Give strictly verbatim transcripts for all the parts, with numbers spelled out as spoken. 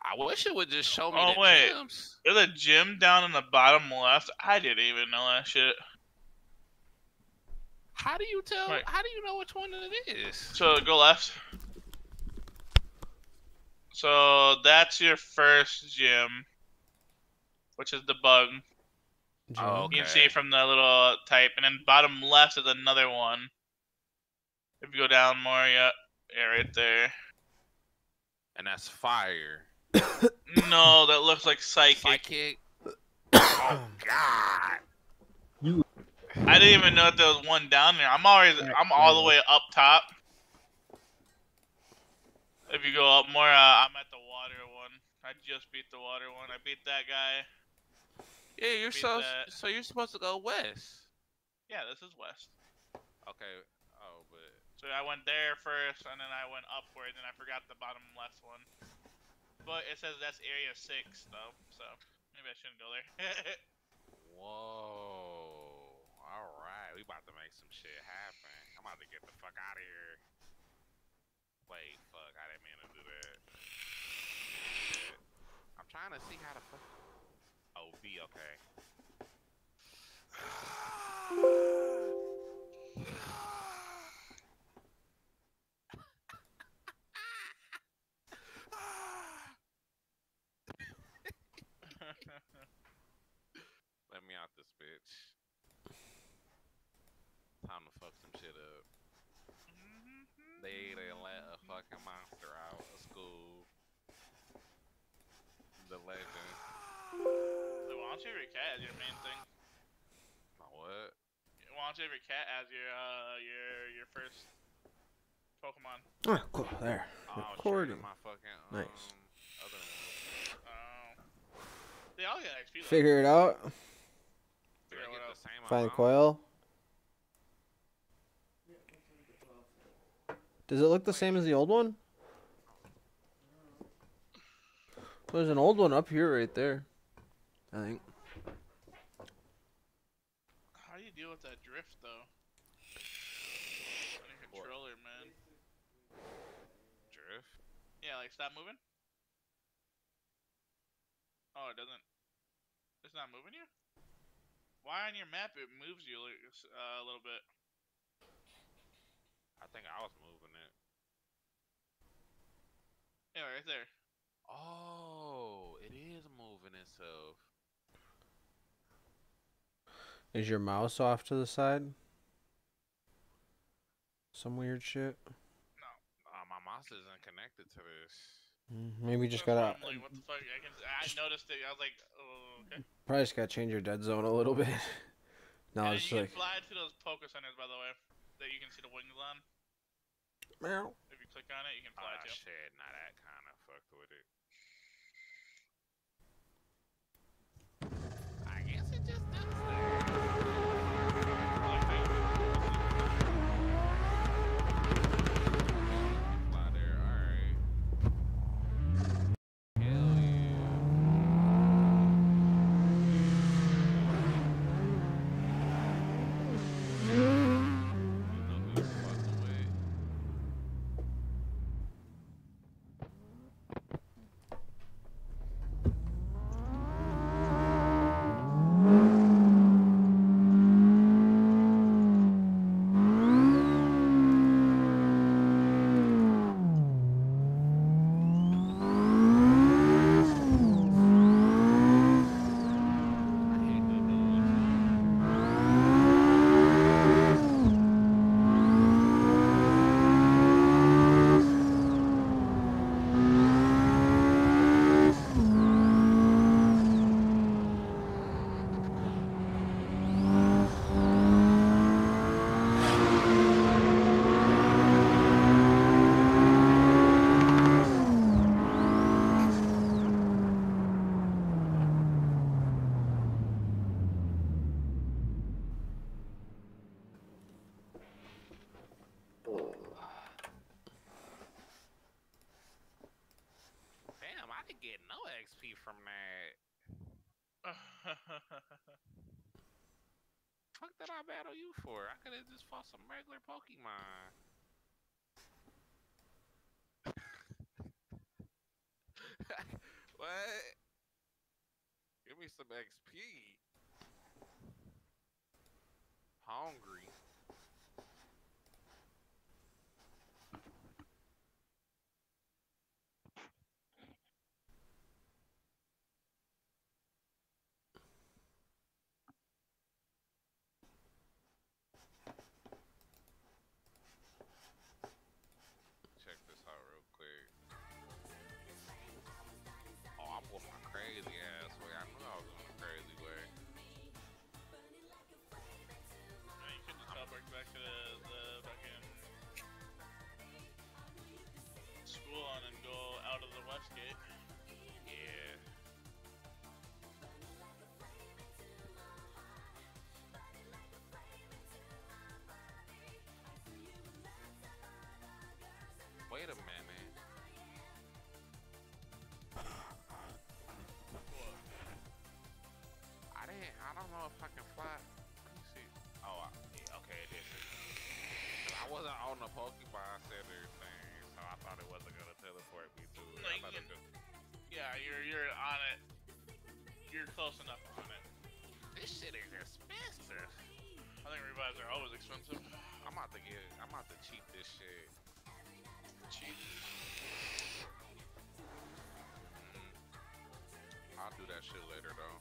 I wish it would just show me Oh, the wait. gyms. There's a gym down in the bottom left. I didn't even know that shit. How do you tell? Wait. How do you know which one it is? So go left. So that's your first gym, which is the bug. Oh, okay. You can see from the little type, and then bottom left is another one. If you go down more, yeah, yeah, right there. And that's fire. No, that looks like psychic. Psychic. Oh God. You. I didn't even know that there was one down there. I'm always, I'm all the way up top. If you go up more, uh, I'm at the water one. I just beat the water one. I beat that guy. Yeah, you're Beat so that. so you're supposed to go west. Yeah, this is west. Okay. Oh, but So I went there first, and then I went upwards, and I forgot the bottom left one. But it says that's area six, though, so maybe I shouldn't go there. whoa. All right, we about to make some shit happen. I'm about to get the fuck out of here. Wait, fuck, I didn't mean to do that. Shit. I'm trying to see how to fuck. Oh, B, okay. Let me out this bitch. Time to fuck some shit up. They didn't let a fucking monster out of school. The legend. So why don't you have your cat as your main thing? My what? Why don't you have your cat as your uh your your first Pokemon? Oh, cool. There. Oh, Recording. my fucking, um, Nice. other one. Oh. They all get X P though. Figure it out. Do I get the same Find amount? coil. Does it look the same as the old one? There's an old one up here right there, I think. How do you deal with that drift though? On your controller, man. Drift? Yeah, like stop moving. Oh, it doesn't. It's not moving you? Why on your map it moves you like, uh, a little bit? I think I was moving it. Yeah, right there. Oh, it is moving itself. Is your mouse off to the side? Some weird shit. No. Uh, my mouse isn't connected to this. Mm, Maybe you just That's gotta. why I'm like, what the fuck? I, can, I noticed it. I was like, oh, okay. Probably just gotta change your dead zone a little bit. No, And then it's you like. can fly to those Poké Centers, by the way, that you can see the wings on. Meow. If you click on it, you can fly Oh, to. shit, not that kind of fucked with it. I guess it just does that. Like that. Fly there, alright. Hell yeah. You know who you fucking with? I hate the noise. Damn, I didn't get no X P from that. Fuck did I battle you for? I could have just fought some regular Pokemon. What? Give me some X P. Hungry. Check this out real quick. Oh, I'm going my crazy ass way. I knew I was going the crazy way. Yeah, you could just teleport back to the, the fucking school and then go out of the west gate. Yeah. Wait a minute. What? I didn't. I don't know if I can fly. Let me see. Oh, I, yeah, okay, it is. I wasn't on the Pokemon Center thing, so I thought it wasn't gonna teleport me to it. No, I you thought it can- could- Yeah, you're you're on it. You're close enough on it. This shit is expensive. I think revives are always expensive. I'm about to get. I'm about to cheat this shit. Cheap. Mm, I'll do that shit later though.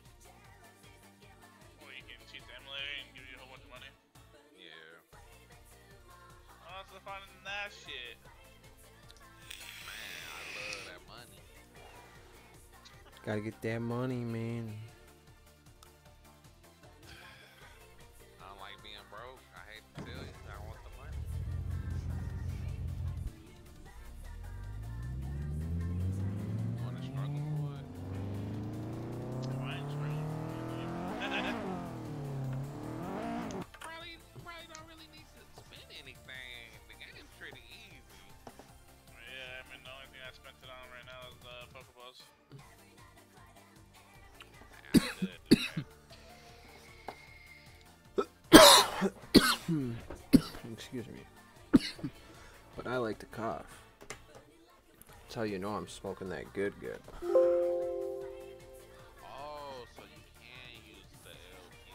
Well, you can cheat the emulator and give you a whole bunch of money. Yeah. Oh, that's the fun in that shit. Man, I love that money. Gotta get that money, man. I don't like being broke. I hate to tell you. I want the money. You wanna struggle for it? I ain't struggling. Probably, probably don't really need to spend anything. The game's pretty easy. Yeah, I mean the only thing I spent it on right now is the uh, Pokeballs. Man, I could do that. Excuse me. But I like to cough. That's how you know I'm smoking that good good. Oh, so you can use the L P.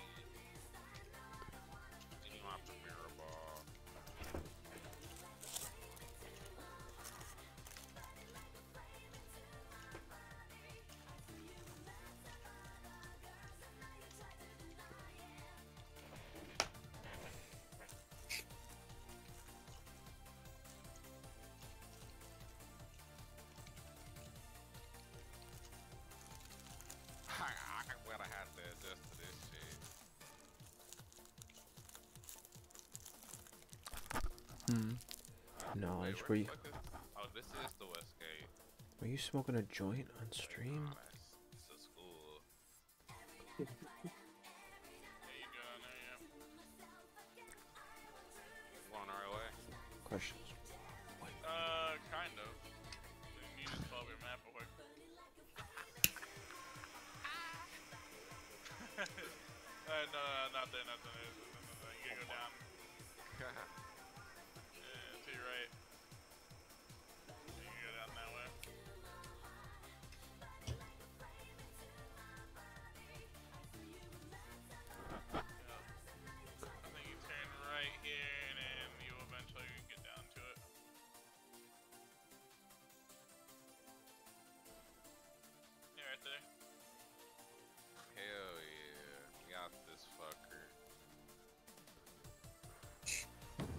You don't have to mirror ball. I, I'm gonna have to adjust to this shit. Hmm. Knowledge. Wait, Were you, what the fuck is- Oh, this is the Westgate. were you smoking a joint on stream? Nah, that's, it's a school. Yeah, you go down there, yeah. You going the right way? Questions. Uh, kind of. You just pull up your map real quick. uh, no, no, not there, not there. No, no, no, you gotta go down. Yeah, to your right. You can go down that way. Yeah. I think you turn right here, and then you eventually get down to it. Yeah, right there. Hell yeah. We got this fucker.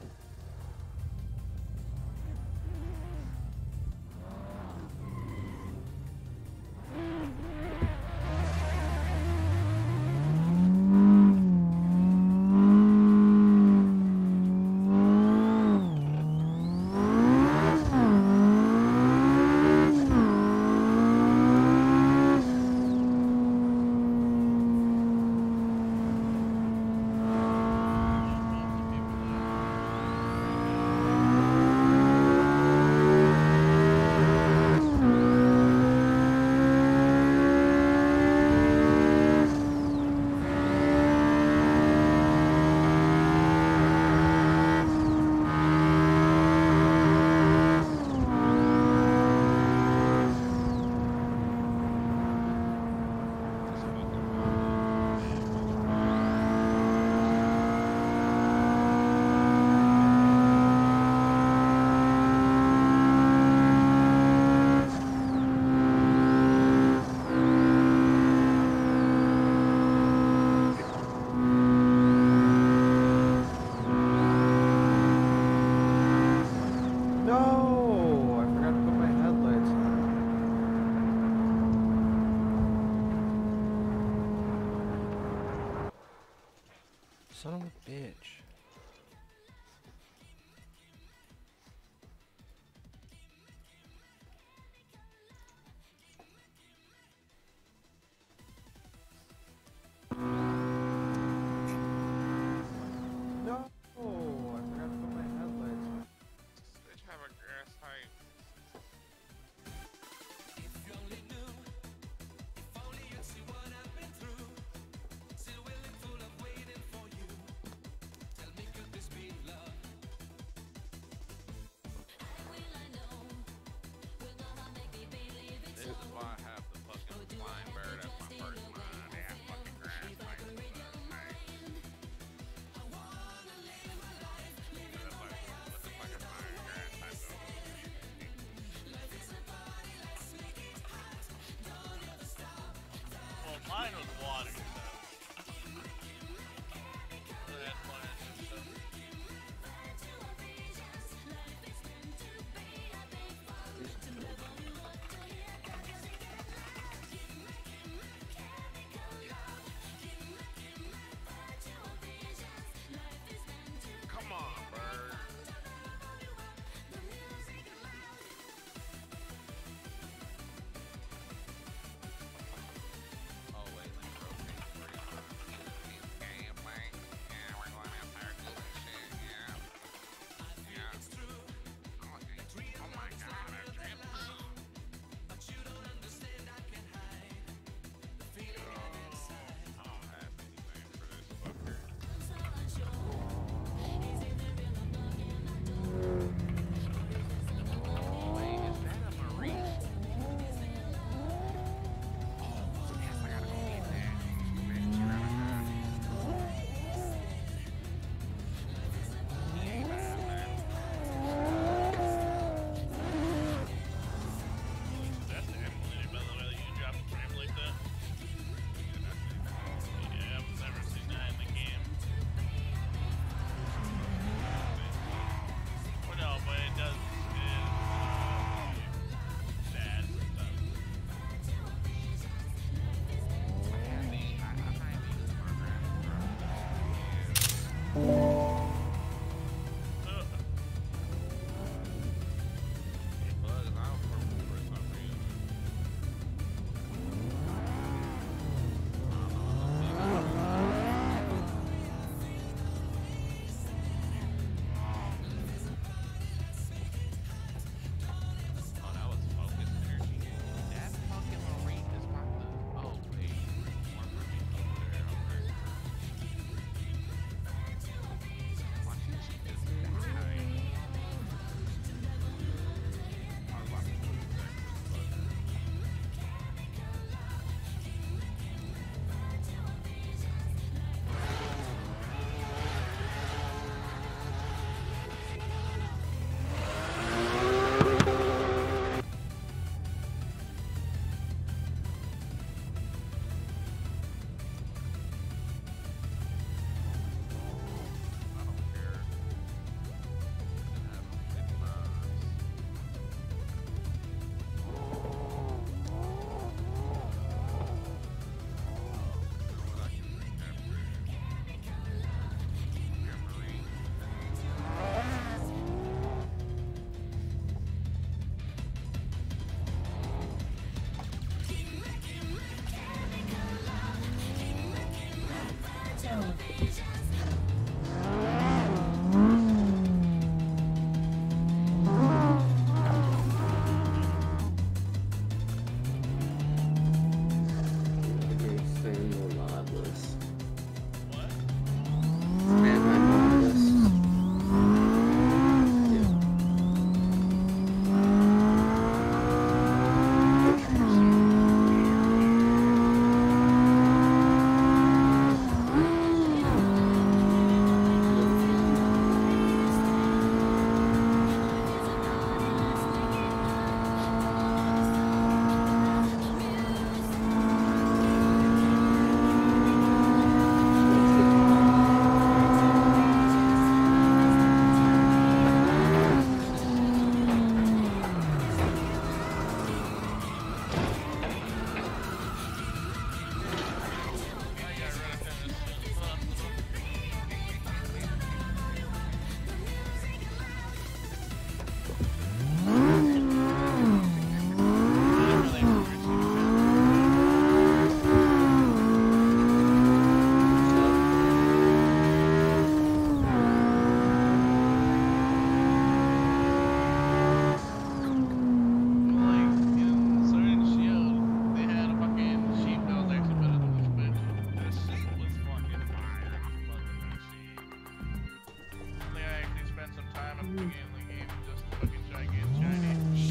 the game, the game, just fucking giant shiny.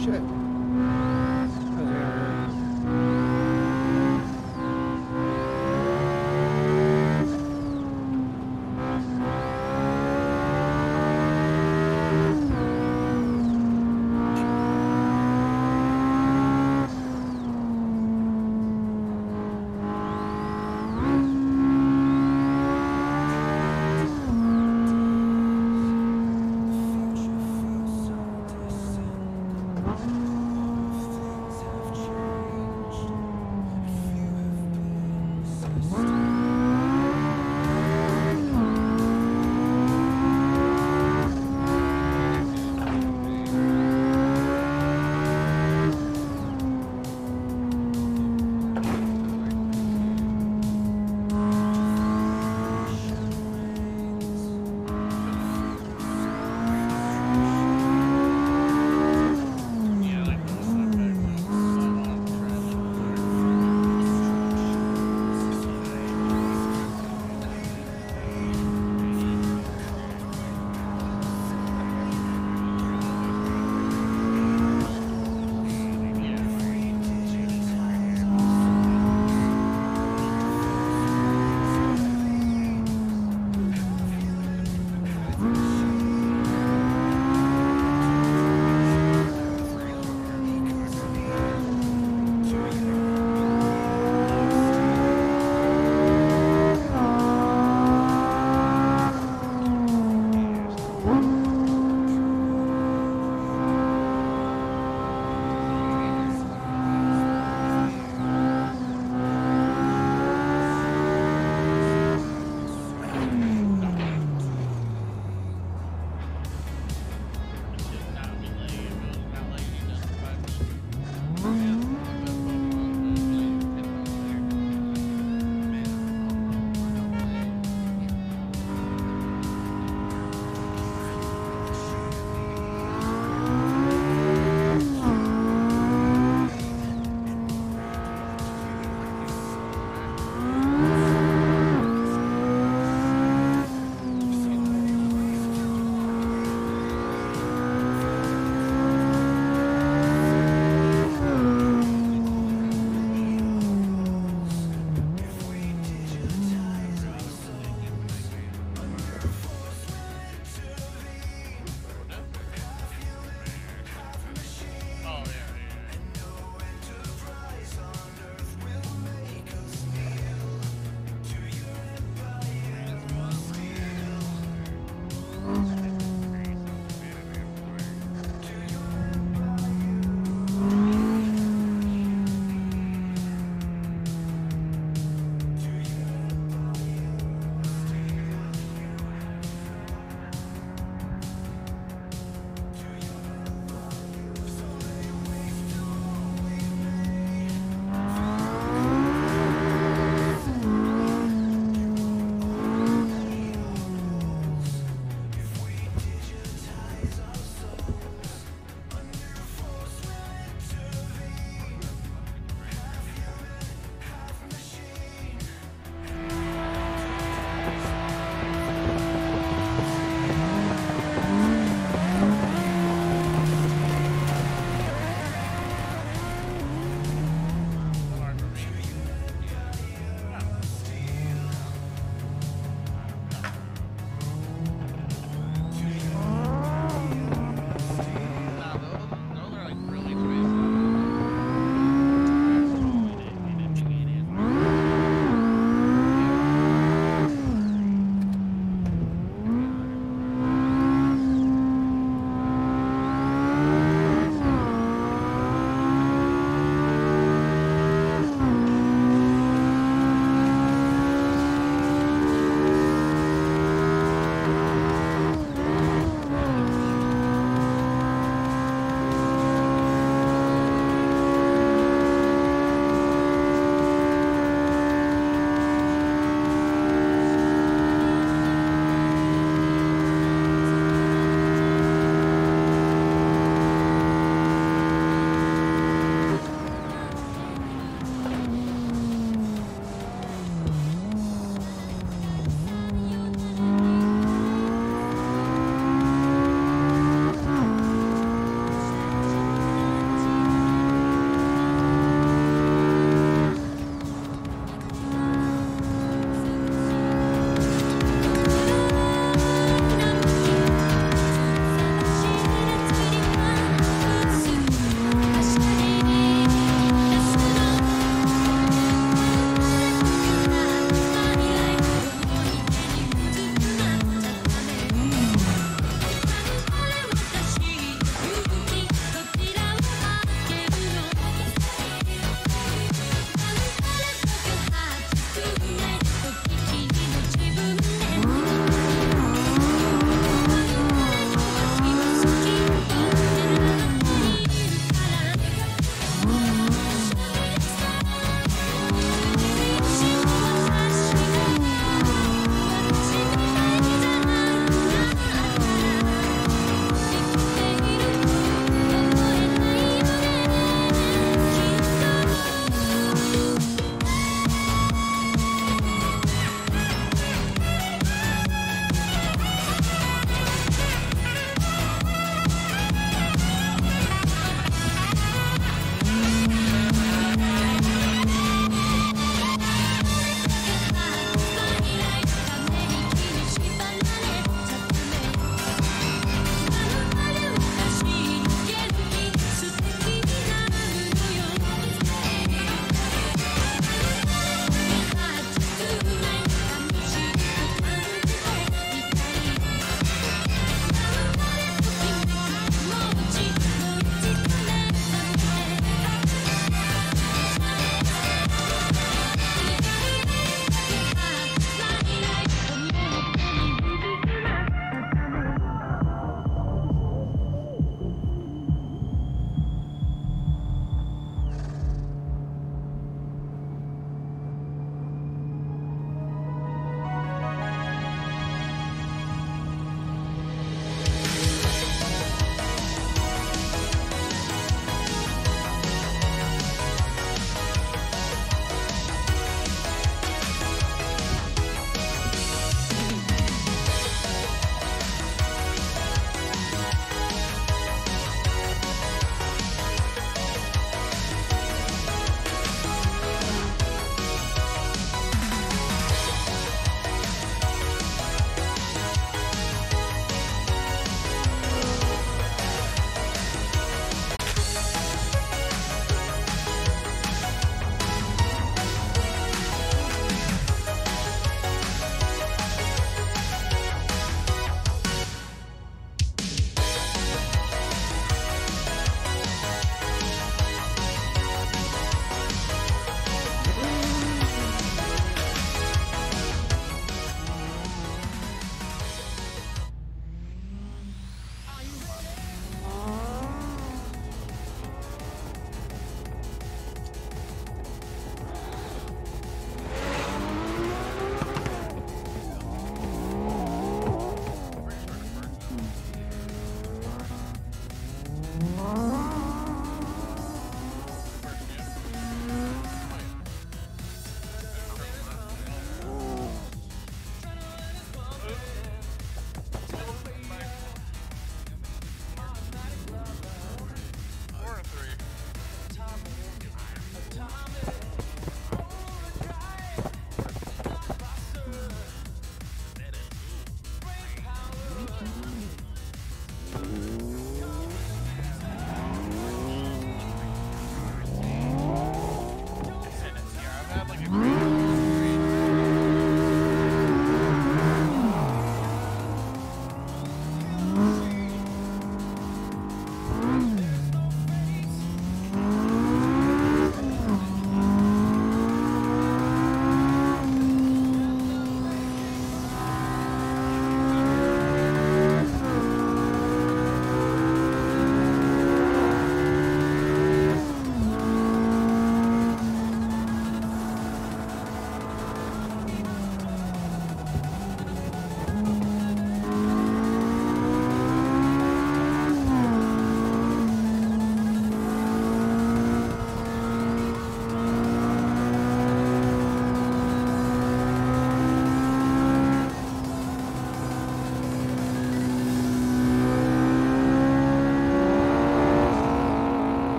Shit. How's it going? Future feels so distant.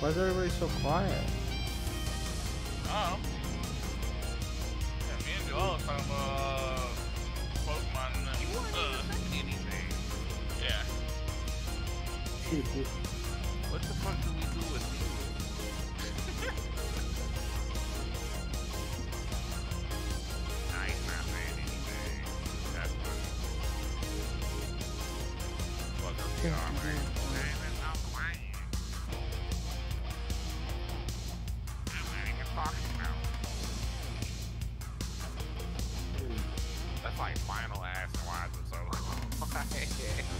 Why is everybody so quiet? Oh. Yeah, me and Joel talking about uh, Pokemon and then, You weren't uh, expecting anything. yeah. What the fuck do we do with you? Nah, he's not saying anything. That's funny. Fuck up the arm, right? Man, that's not lying. I'm not even talking about. That's like final ass and why is it so quiet?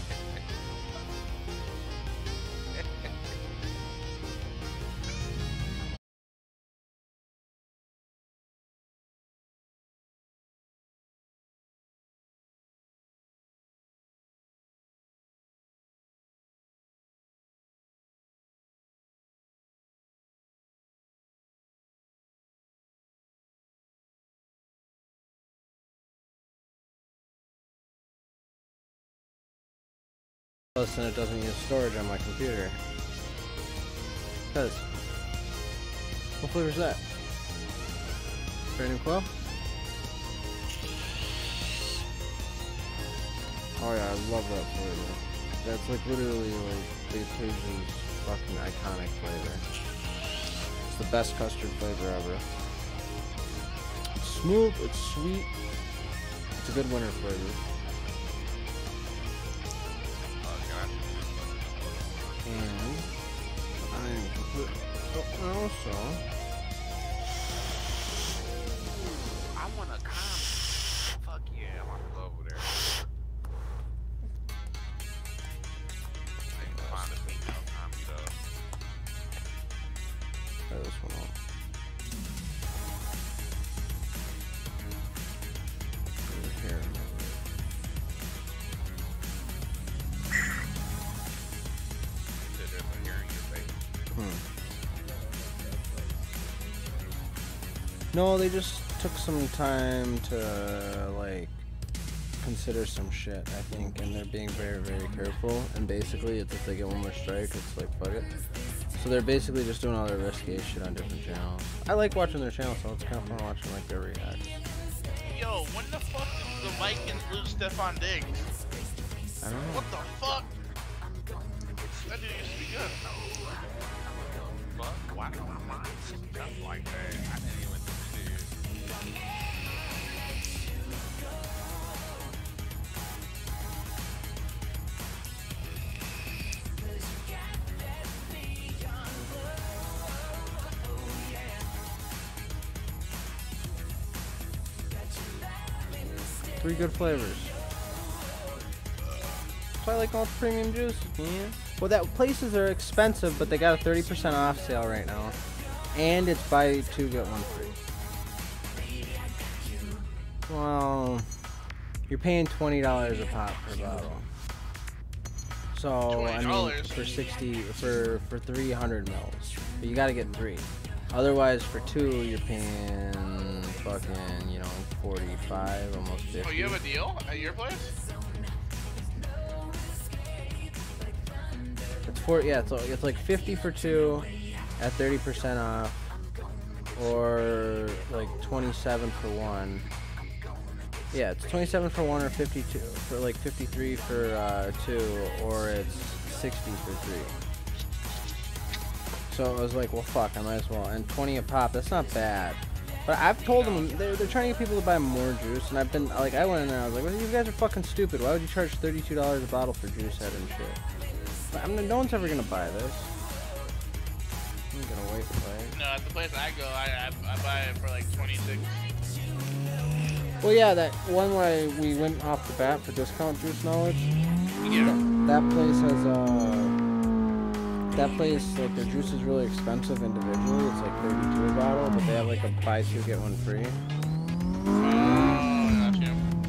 Listen, it doesn't use storage on my computer. Does. What flavor is that? Brand new Quill? Oh yeah, I love that flavor. That's like literally like the occasion's fucking iconic flavor. It's the best custard flavor ever. It's smooth, it's sweet. It's a good winter flavor. And I also I want a comment. Fuck yeah, I'm gonna go over there. I need to find a female comedy though. try this one out. Over here. There's a hair in your face. Hmm. No, they just took some time to like consider some shit, I think, and they're being very, very careful. And basically, it's if they get one more strike, it's like fuck it. So they're basically just doing all their risky shit on different channels. I like watching their channels, so it's kind of fun watching like their reacts. Yo, when the fuck did the Vikings lose Stephon Diggs? I don't know. What the fuck? That dude used to be good. Fuck, why do I mind stuff like that? I didn't even see it. Three good flavors. So I like all the premium juices, man. Well, that places are expensive, but they got a thirty percent off sale right now. And it's buy two, get one free. Well, you're paying twenty dollars a pop per bottle. So, I mean, for sixty, for, for three hundred mils. But you gotta get three. Otherwise, for two, you're paying fucking, you know, forty-five, almost fifty. Oh, you have a deal at your place? It's four, yeah, it's, it's like fifty for two at thirty percent off, or like twenty-seven for one. Yeah, it's twenty-seven for one or fifty-two for like fifty-three for uh, two, or it's sixty for three. So I was like, well, fuck, I might as well. And twenty a pop, that's not bad. But I've told them, they're, they're trying to get people to buy more juice, and I've been, like, I went in there, I was like, well, you guys are fucking stupid. Why would you charge thirty-two dollars a bottle for juice head and shit? But, I mean, no one's ever gonna buy this. I'm gonna wait for it. No, at the place I go, I, I, I buy it for like twenty-six. Well, yeah, that one where we went off the bat for discount juice knowledge. Yeah. That, that place has, uh... That place, like, their juice is really expensive individually. It's like thirty-two a bottle, but they have, like, a buy two, get one free. Oh, gotcha.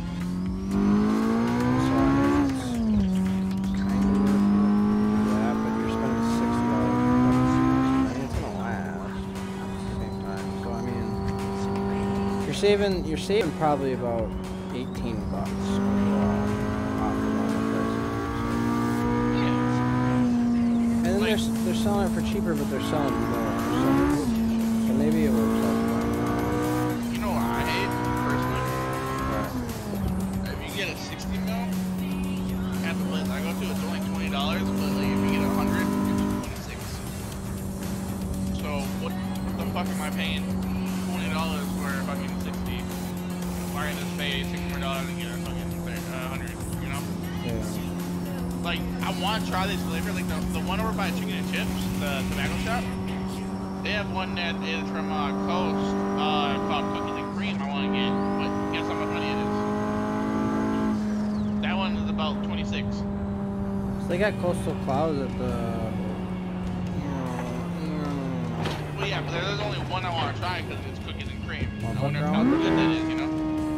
So, I mean, it's kind of worth it. Yeah, but you're spending sixty dollars for fucking juice. I mean, it's gonna last at the same time. So, I mean, you're saving, you're saving probably about eighteen bucks overall off the normal price. And then they're, like, they're selling it for cheaper, but they're selling more. They're selling it for cheaper. So maybe it works out. you know what I hate personally? Right. If you get a sixty mil at the place I go to, it's only twenty dollars, but like if you get a hundred, it's twenty-six. So what the fuck am I paying twenty dollars for a fucking sixty? Why can I just pay six more dollars and get a fucking uh, hundred? You know? Yeah. Like I want to try this flavor, like the the one over by Chicken and Chips, the tobacco shop. They have one that is from uh, Coast uh, called Cookies and Cream. I want to get, but guess how much money it is? That one is about twenty-six. So they got Coastal Clouds at the. Well, yeah, but there's only one I want to try because it's Cookies and Cream. Well, I wonder fuck how around. good that is, you know?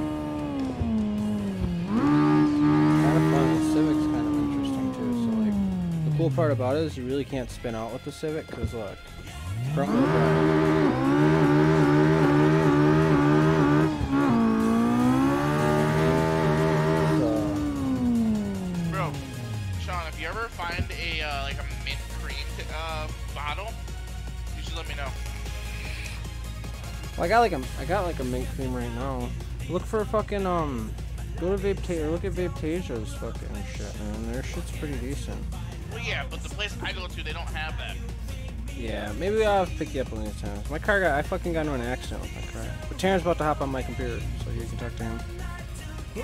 Kind of fun. The Civic's kind of interesting too. So like, the cool part about it is you really can't spin out with the Civic because look, front wheel drive. Bro, Sean, if you ever find a uh, like a mint cream uh, bottle, you should let me know. Well, I got like a, I got like a mint cream right now. Look for fucking um, go to Vape Ta- look at Vape Tasia's fucking shit, man. Their shit's pretty decent. Well, yeah, but the place I go to, they don't have that. Yeah, maybe I'll have to pick you up one of these times. My car got, I fucking got into an accident with my car. But Taryn's about to hop on my computer, so you can talk to him. Yeah.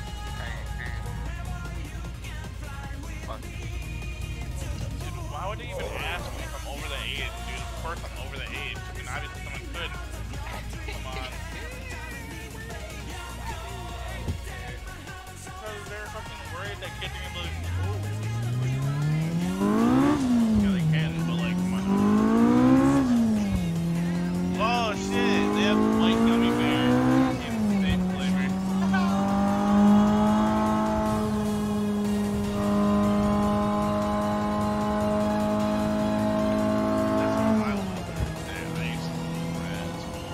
Fuck. Dude, why would they even ask me if I'm over the age, dude? Of course I'm over the age. I mean, obviously someone could. Come on. Because they're fucking worried that kids are gonna be like, oh. Yeah, they can, but like, come on. Oh shit, they have white gummy bears in state flavor. That's what I love. They're nice. That's cool.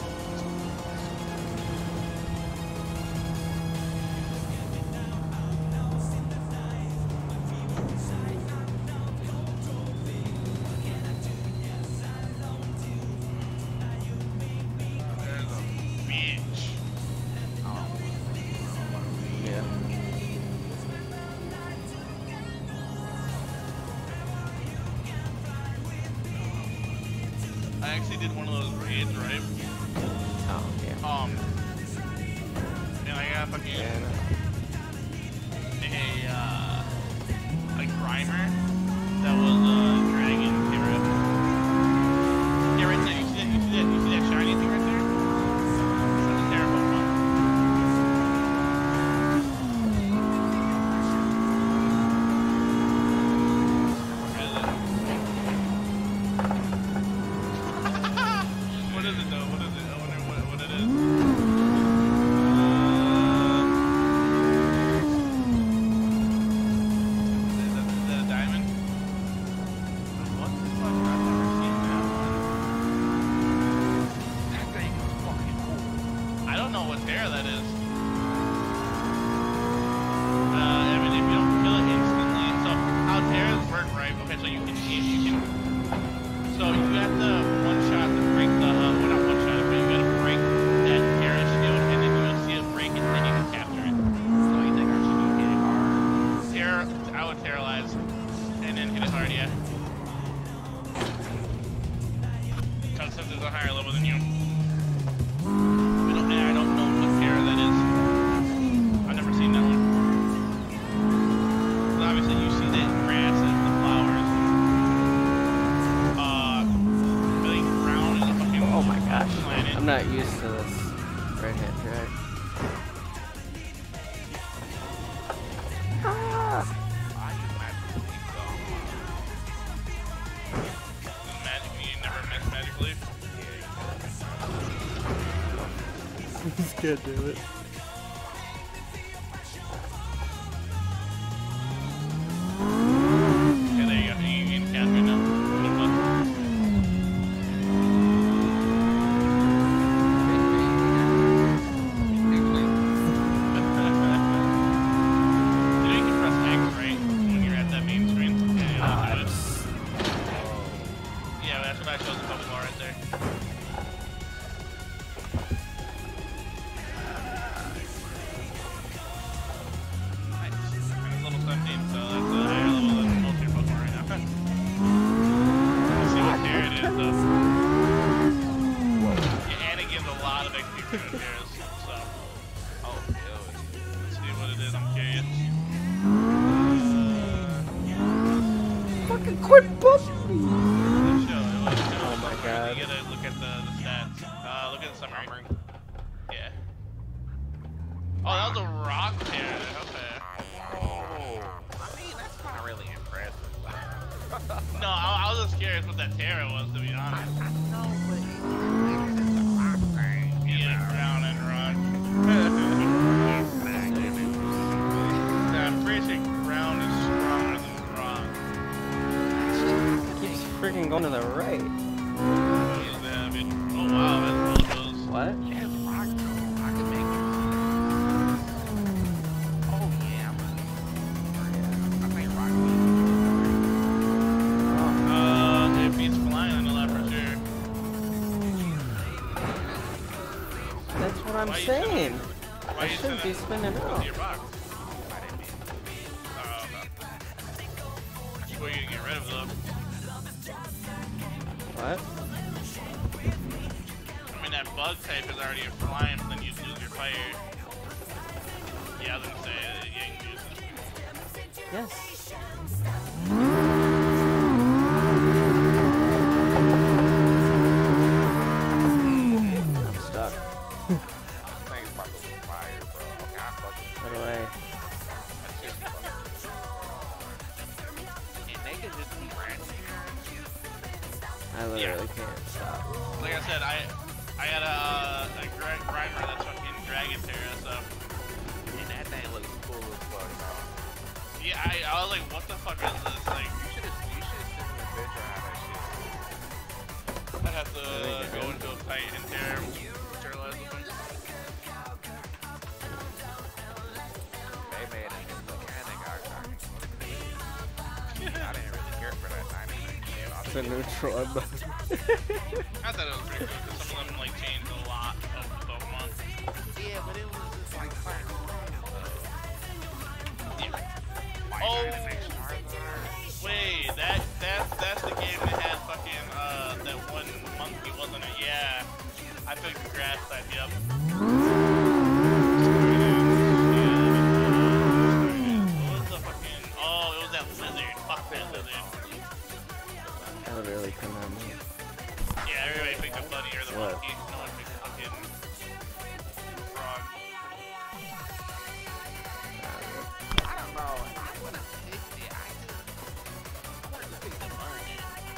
There's a bitch. Yeah. I actually did one of those raids, right? Oh, yeah. Um, and I got fucking a uh, a grimer that was uh dragon carrot. Yeah, right there. You see that? You see that? You see that shiny thing right there? That's a terrible one. What is it? What is it though? What is it? I wonder what what it is. Uh, is that, is that a diamond? What the fuck? I've never seen that one. That thing is fucking cool. I don't know what hair that is. Uh, I mean, if you don't kill it instantly, so how tears work, right? Okay, so you can, you can, so you have to one shot to break the, uh, well not one shot, but you gotta break that terror shield, and then you'll see it break it, and then you can capture it. So you think I should be hitting hard? Terror, I would terrorize, and then hit it hard, yeah. Because since there's a higher level than you. I don't, I don't know what terror that is. I've never seen that one. But obviously you see the grasses, the flowers. Uh, really brown is a fucking Oh my gosh, planet. I'm not used to this right hand drive. Ah! I use magic leaf though. Magic, you never miss Magic Leaf? He's good, do it. Okay, there you go. You can cast right now. Good luck. You know you can press X, right? When you're at that main screen. Yeah, Ah, you I'm know, s- Terrace, so Oh, hell let's see what it is. I'm curious. Fucking quit bumping me! Let's show. It was, it was Oh my summary. God. You gotta look at the, the stats. Uh, look at the summary. Summary. Yeah. Oh, that was a rock tear. Okay. Oh, I mean, that's not really impressive. No, I, I was just curious what that Terra was, to be honest. I know, but it's a rock thing. You Yeah, know? ground and rock. Exactly. Yeah, I'm pretty sure ground is stronger than rock. Keeps freaking going to the right. Yeah, I mean, oh wow, that's one of those. What? Yeah, it's rock though. I can make it. Oh yeah, I'm I think rock Uh, it beats flying on the left for sure. That's what I'm Why you saying. Why I you shouldn't be sending spinning out. your box? I didn't mean to. Oh, okay. Who are you gonna get rid of though? What? I mean, that bug type is already a flying, but then you lose your fire. Yeah, I was gonna say, uh, you can use it. Yes. I'm stuck. I'm thinking about the fire, bro. Okay, I fucking. By the way, That's just fucking. And they can just be ranting. I literally can't stop. Like I said, I I had a, a gra- grinder that's fucking Dragon Terra, so And that thing looks cool as fuck, dog. yeah, I, I was like, what the fuck is this? Like, You should have, you should have sent me a picture of how that shit. I'd have to go into a fight and Terra, Terralize with them. They made it in mechanic, I I didn't really care for that tiny thing. It's a neutral button. I thought it was pretty cool because some of them like changed a lot of the Pokemon. Yeah, but it was just like fire. Yeah. Oh, wait, that that's that's the game that had fucking uh that one monkey, wasn't it? Yeah, I picked the grass type. Yep. What was the fucking? Oh, it was that lizard. Fuck that lizard. I literally cannot move. Yeah, everybody picked the bunny or the What? monkey. No one picked the fucking frog. I don't know. I would have picked it. I just, I wanted to pick the bunny.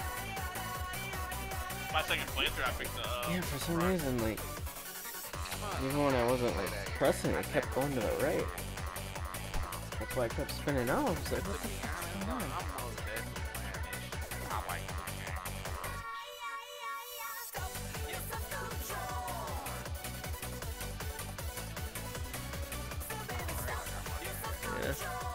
My second playthrough, I picked the. Uh, Yeah, for some frog. reason, like, even when I wasn't like pressing, it kept going to the right. That's why I kept spinning out. I was like, what the fuck's going on? I'm most definitely playing this shit. I like this game. Yeah.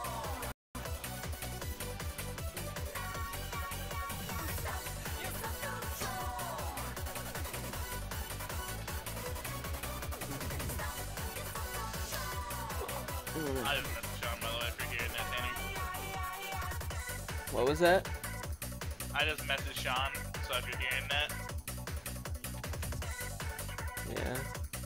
I just messaged Sean, by the way, for hearing that, Danny. What was that? I just messaged Sean, so if you're hearing that, Yeah.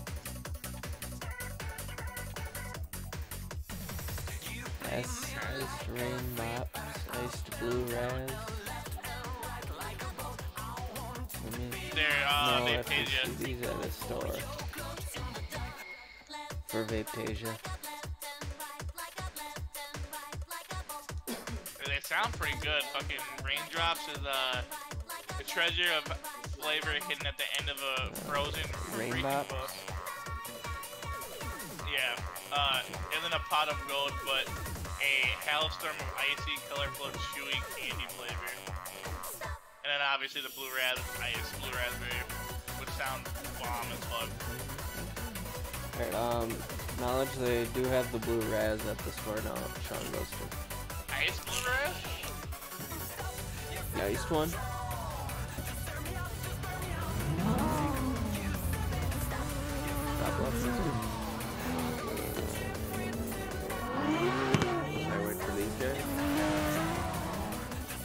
S Ice Rain Bops, Iced Blue Raz. Let me. they're, uh, no, I have to Vaptasia. see these at a store. For Vaptasia. They sound pretty good. Fucking Raindrops is, uh, the treasure of flavor hidden at the end of a frozen freaking Rainbops? book. Yeah, uh, isn't a pot of gold, but a hailstorm of icy, colorful, chewy candy flavor. And then obviously the blue ras ice, blue raspberry, which sounds bomb as fuck. Alright, um, knowledge they do have the Blue Raz at the store now. Sean goes to. Ice blue ras? The iced one? Stop left. Should I wait for these guys?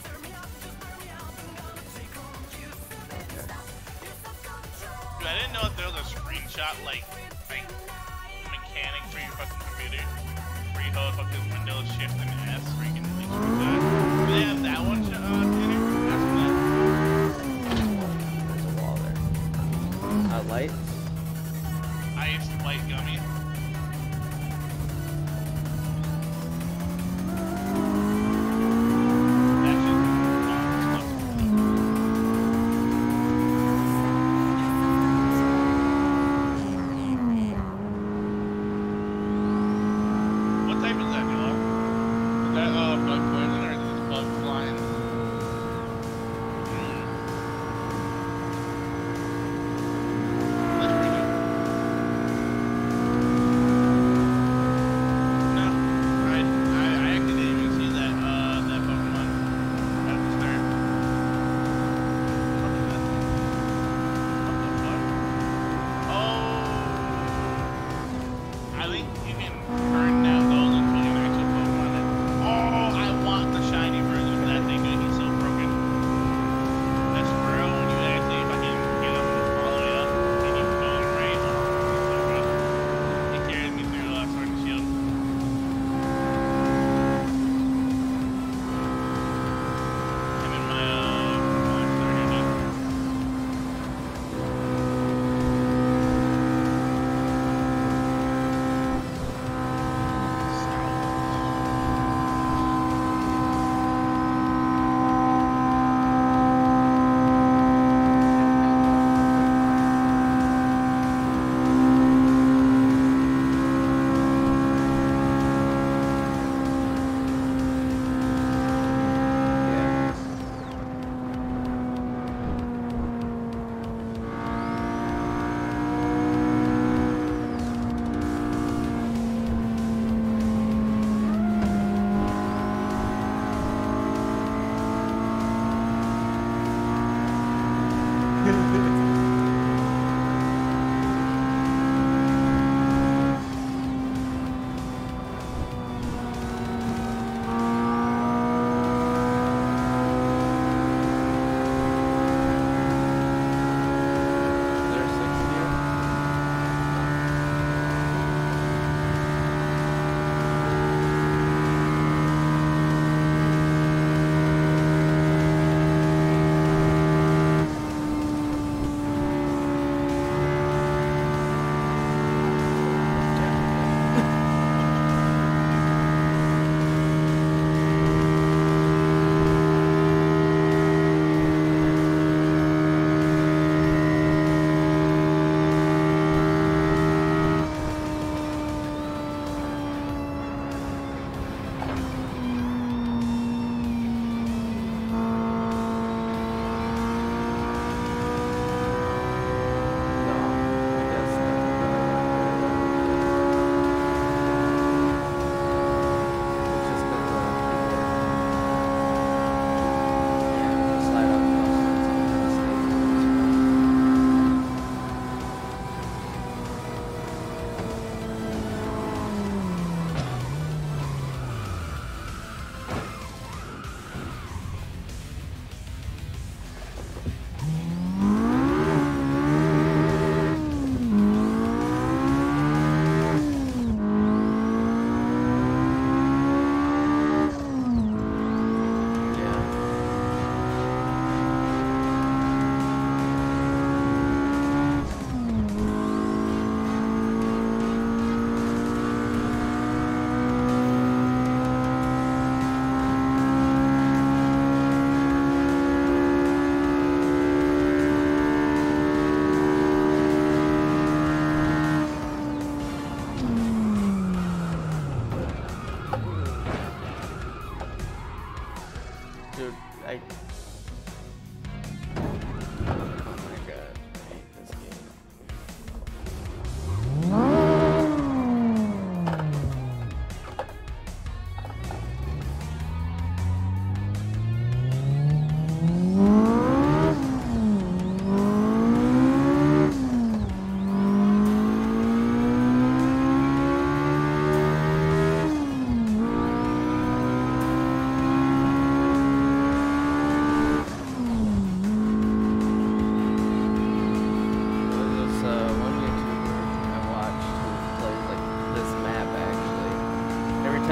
Okay. Dude, I didn't know if there was a screenshot like like mechanic for your fucking computer where you hold fucking Windows Shift and S where you can like screenshot. Do they have that one shot on Tanner? There's a wall there. Uh, light? Ice white gummy. That shit What type is that, Noah? Is that uh, bug poison or is it just bug flying? Mm. That's pretty good.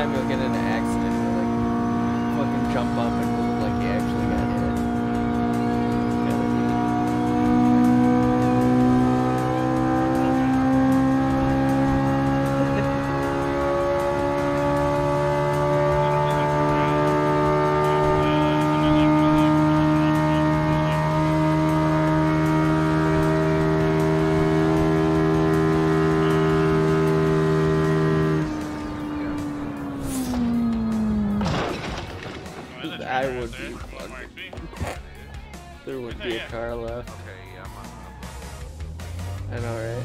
time you'll get in an accident, you'll like fucking jump up and move like you actually got hit. I would be fucking. There would be a car left. Okay, yeah, I'm on. I know, right?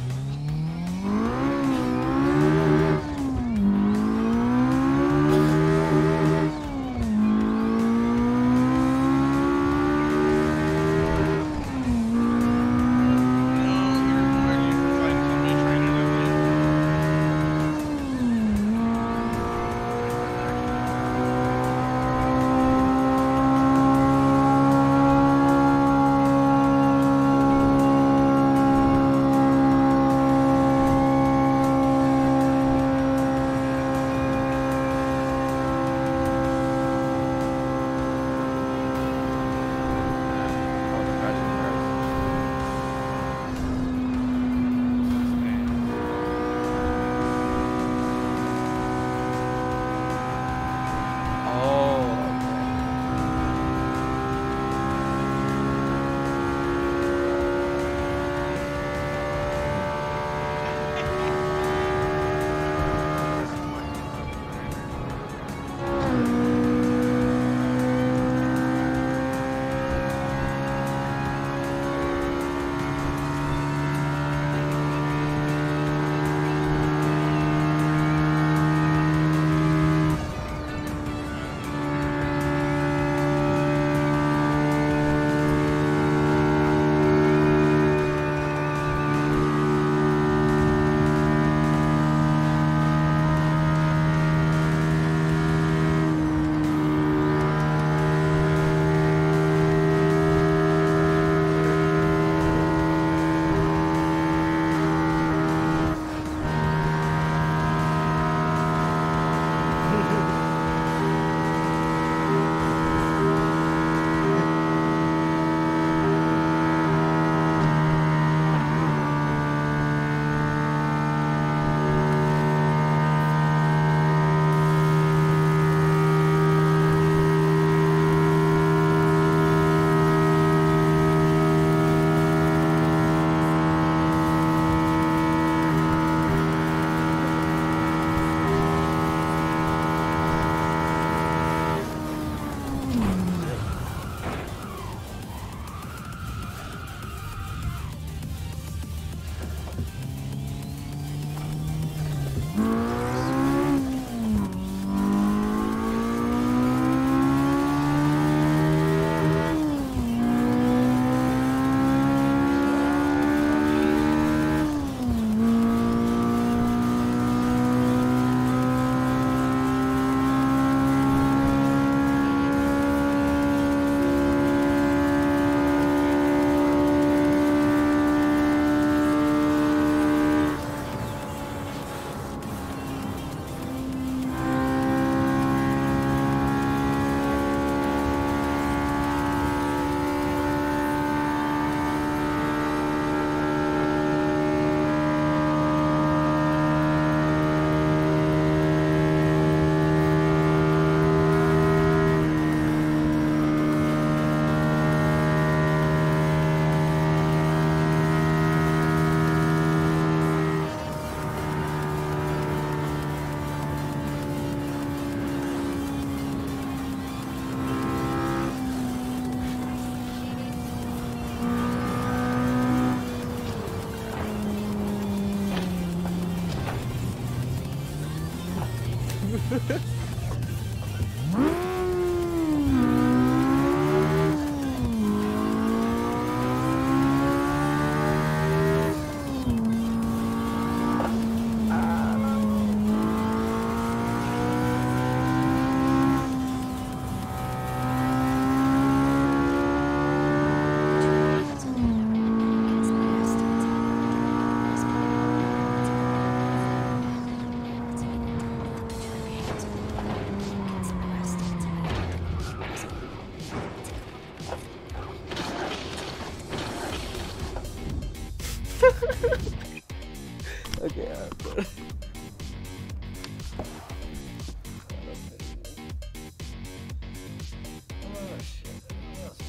Oh shit. What else?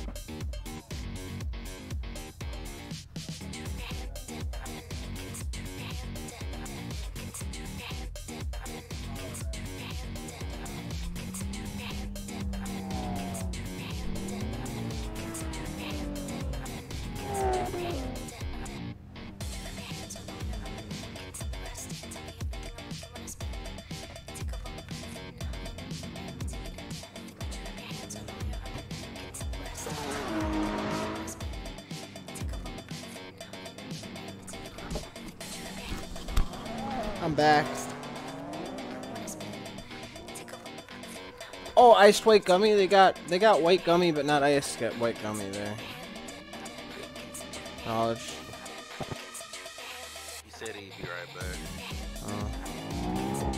I'm back. Oh, iced white gummy. They got they got white gummy, but not iced got white gummy there. Knowledge. He said he'd be right back. Oh.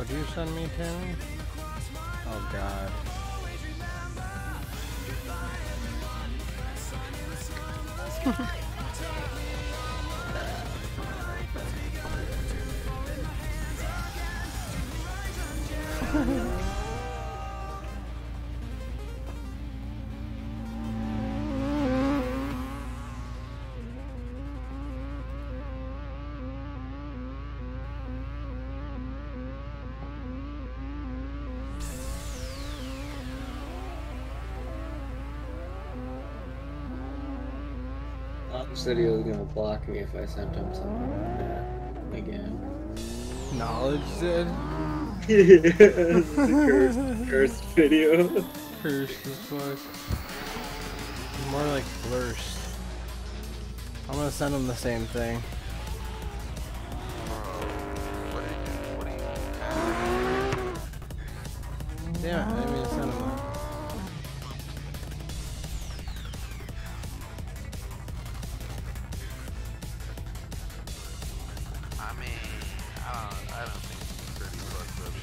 What'd you send me, Tammy? Oh god. He said he was gonna block me if I sent him something uh, again. Knowledge did? Yeah, this is a cursed, cursed video. Cursed as fuck. More like blurst. I'm gonna send him the same thing. Yeah, I mean, send him that. I mean, I don't, I don't think it's pretty fucked up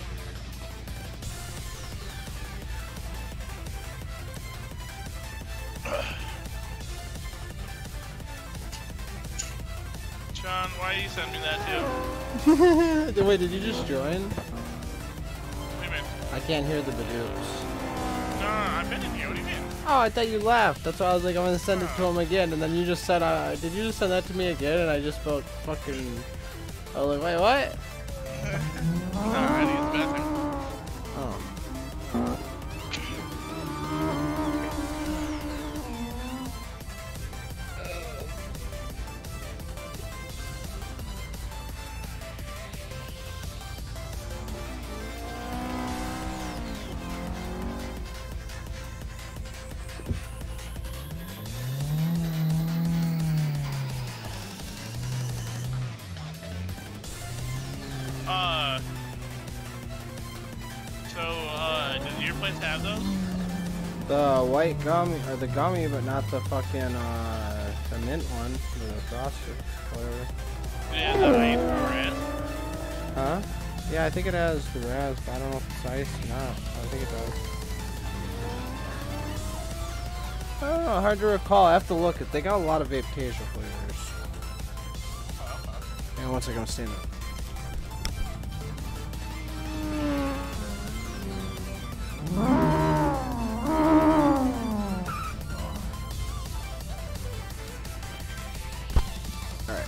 Sean, why you send me that too? Wait, did you just join? What do you mean? I can't hear the Badooks. No, I've been in here. What do you mean? Oh, I thought you left. That's why I was like, I'm gonna send it to him again. And then you just said, uh, did you just send that to me again? And I just felt fucking. I was like, wait, what? No, I had to use the bathroom. Oh. Uh, so, uh, does your place have those? The white gummy, or the gummy, but not the fucking, uh, the mint one. The frosted, whatever. Yeah, the ice or raz? Huh? Yeah, I think it has the raz, but I don't know if it's ice or not. I think it does. I don't know, hard to recall. I have to look at. They got a lot of Vape-Tasia flavors. And one second, I'm standing up. Alright.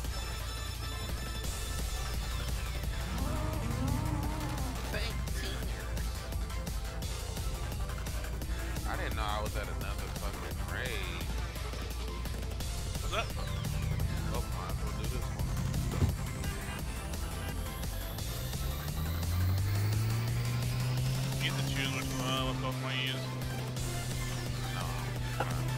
I didn't know I was at another fucking raid. What's up? Oh, might as well do this one. You get to choose which one, uh, what Pokemon you use. No, I'm fine.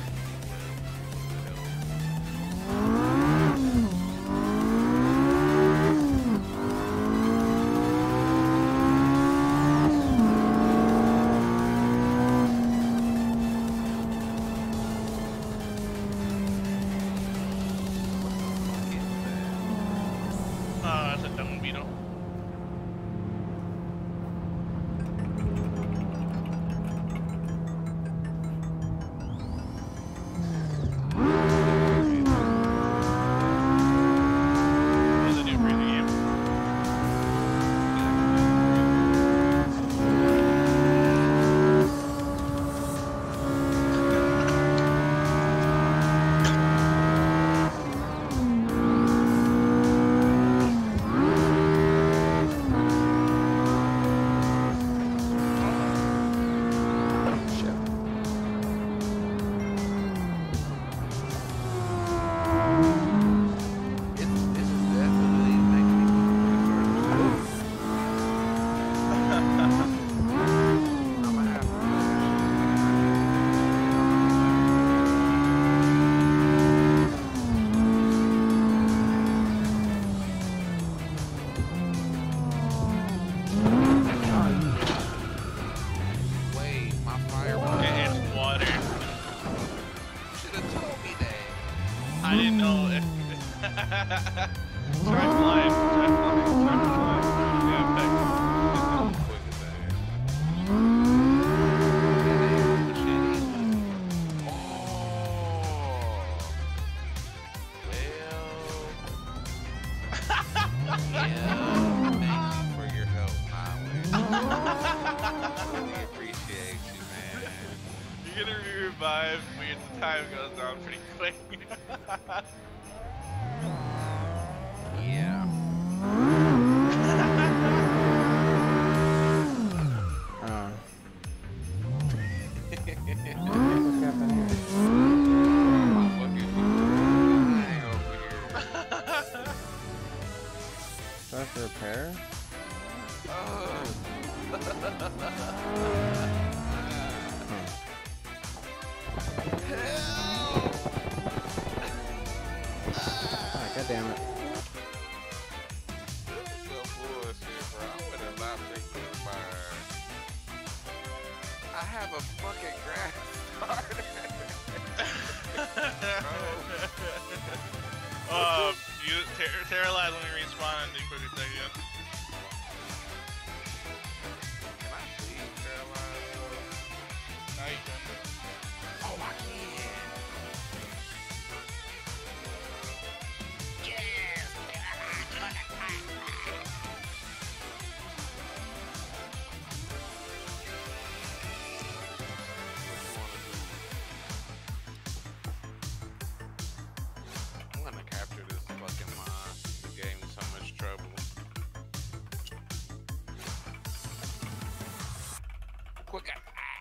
Uh, that's a dung beetle. There's a new breathing game. This, this is definitely making me I'm gonna have to. Wait, my fireball. It's water. Should have told me that. I didn't know it. Try flying. Try flying. Try flying. Yeah, Yeah, thank you for your help, Nolly. We appreciate you, man. You're gonna be revived when the time goes down pretty quick. Yeah. Uh, do I have to repair? Ah, God damn it. I have a fucking grass starter. um, you ter- Terralize when you respawn and you quickly take it. Can I see Terralize? Now you can. Oh, I can. I'm gonna capture this fucking mod. It gave me so much trouble. Quick.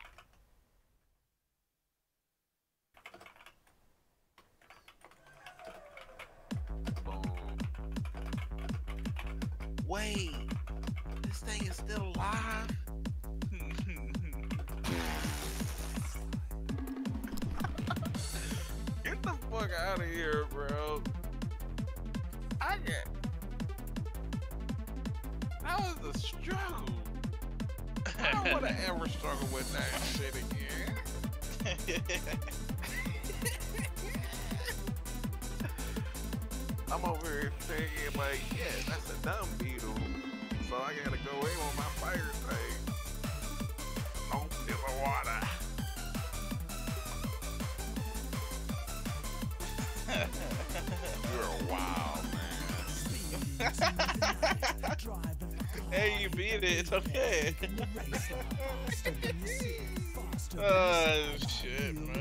Boom. Wait, this thing is still alive? Get the fuck out of here, bro. I get. That was a struggle. I don't want to ever struggle with that shit again. I'm over here thinking like, yeah, that's a dumb beetle. So I gotta go in on my fire thing. Don't feel the water. You're wild, man. Hey, you beat it. It's okay. Oh, shit, man.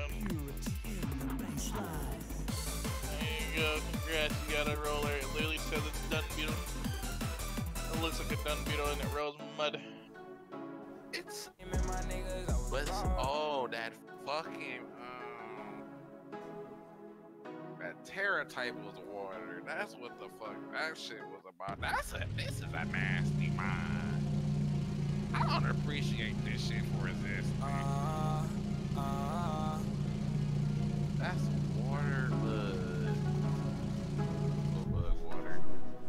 There you go. Congrats. You got a roller. It literally says it's Dun Beetle. It looks like a Dun Beetle and it rolls mud. It's. But it's, oh, that fucking. Um, that Terra type was water. That's what the fuck that shit was about. That's a. This is a nasty mine. I don't appreciate this shit for resistance. Uh, uh, That's water bug. Little bug water.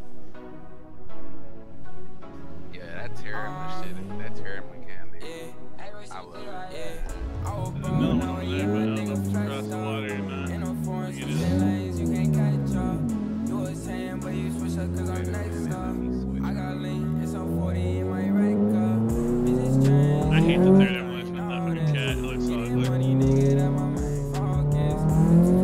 Yeah, that Terra shit. That Terra mechanic. yeah, I love it. yeah. I was There's born another on one you, over there, but nigga, I'll try cross to the water stop. and, uh, Ain't no foreign get switch it. lanes, you can't catch up. You was saying, but you switch up cause I'm next up. I got lean, it's on forty in my record. Bitches change. I hate the third demolition of that fucking cat. It looks so ugly. Money, nigga, that my main focus.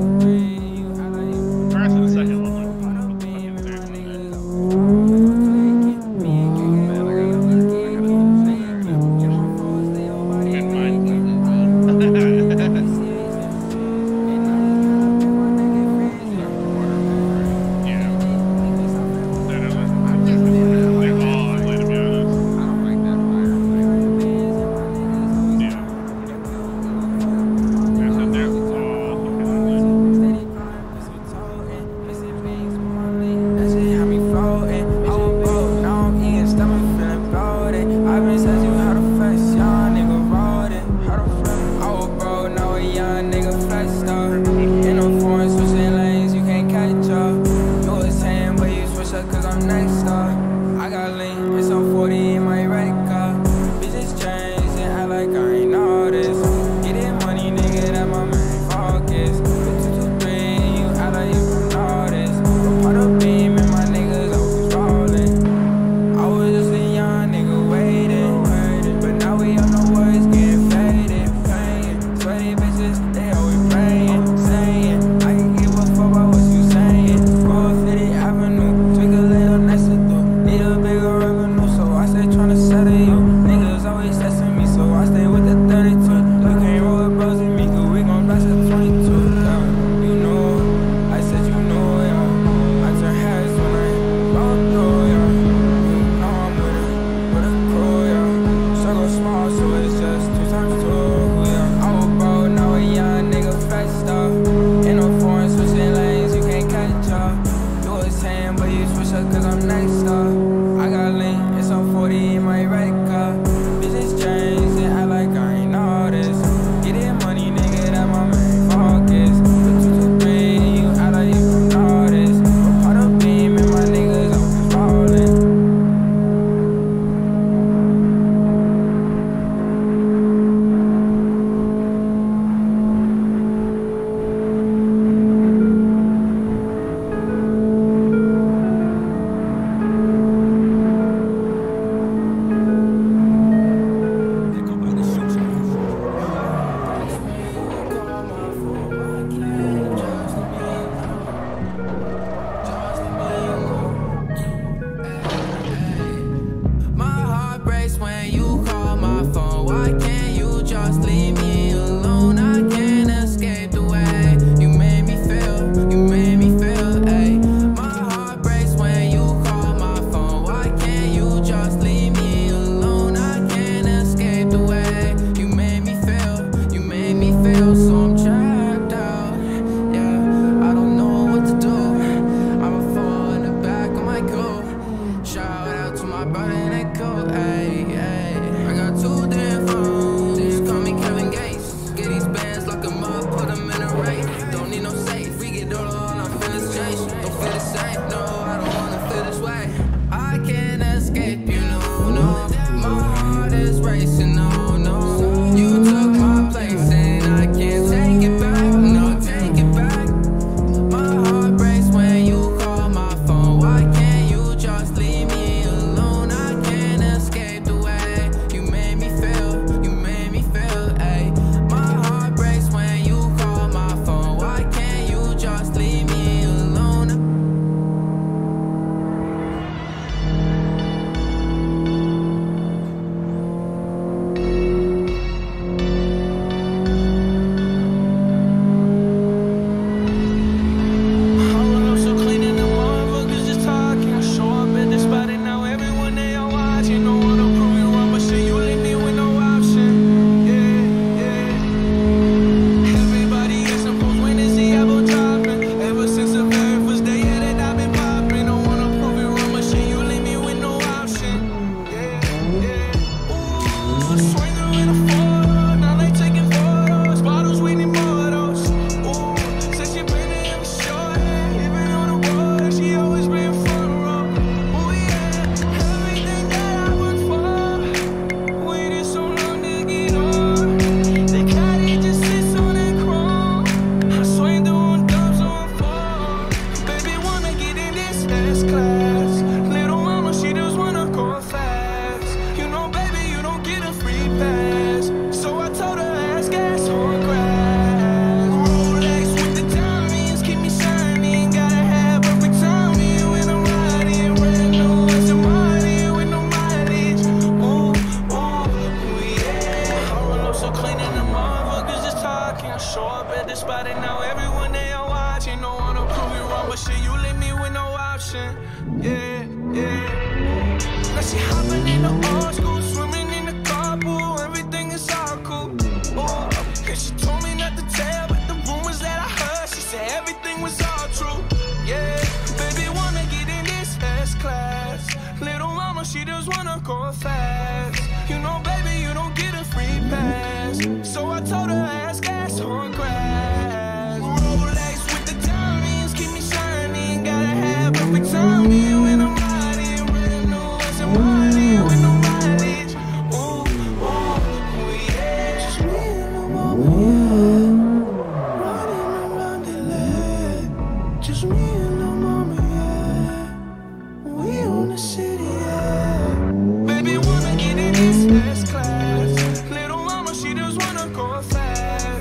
but shit, you leave me with no option. Yeah, yeah. Now she hopping in the old school, swimming in the carpool, everything is all cool. Ooh. And she told me not to tell, but the rumors that I heard, she said everything was all true. Yeah, baby wanna get in this S class. Little mama, she just wanna go fast. You know, baby, you don't get a free pass. So I told her ass gas on grass. Rolex with the diamonds, keep me shining. Gotta have perfect timing when I'm riding. Brand new as a money with no mileage. Ooh, ooh, ooh, yeah. Just me and the mama, yeah. Riding around the lake. Just me and the mama, yeah. We on the city, yeah. Baby wanna get in this S class. Little mama, she just wanna go fast.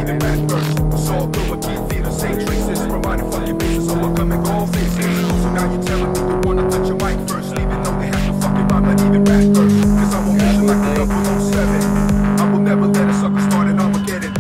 even rap first. It's all good with keep feet the same traces. Providing fucking bases, so we're coming all faces. So now you're telling me you wanna touch your mic first, even though they have to fucking rhyme, not even rap first. Cause I'm on mission like the double oh seven. I will never let a sucker start an Armageddon.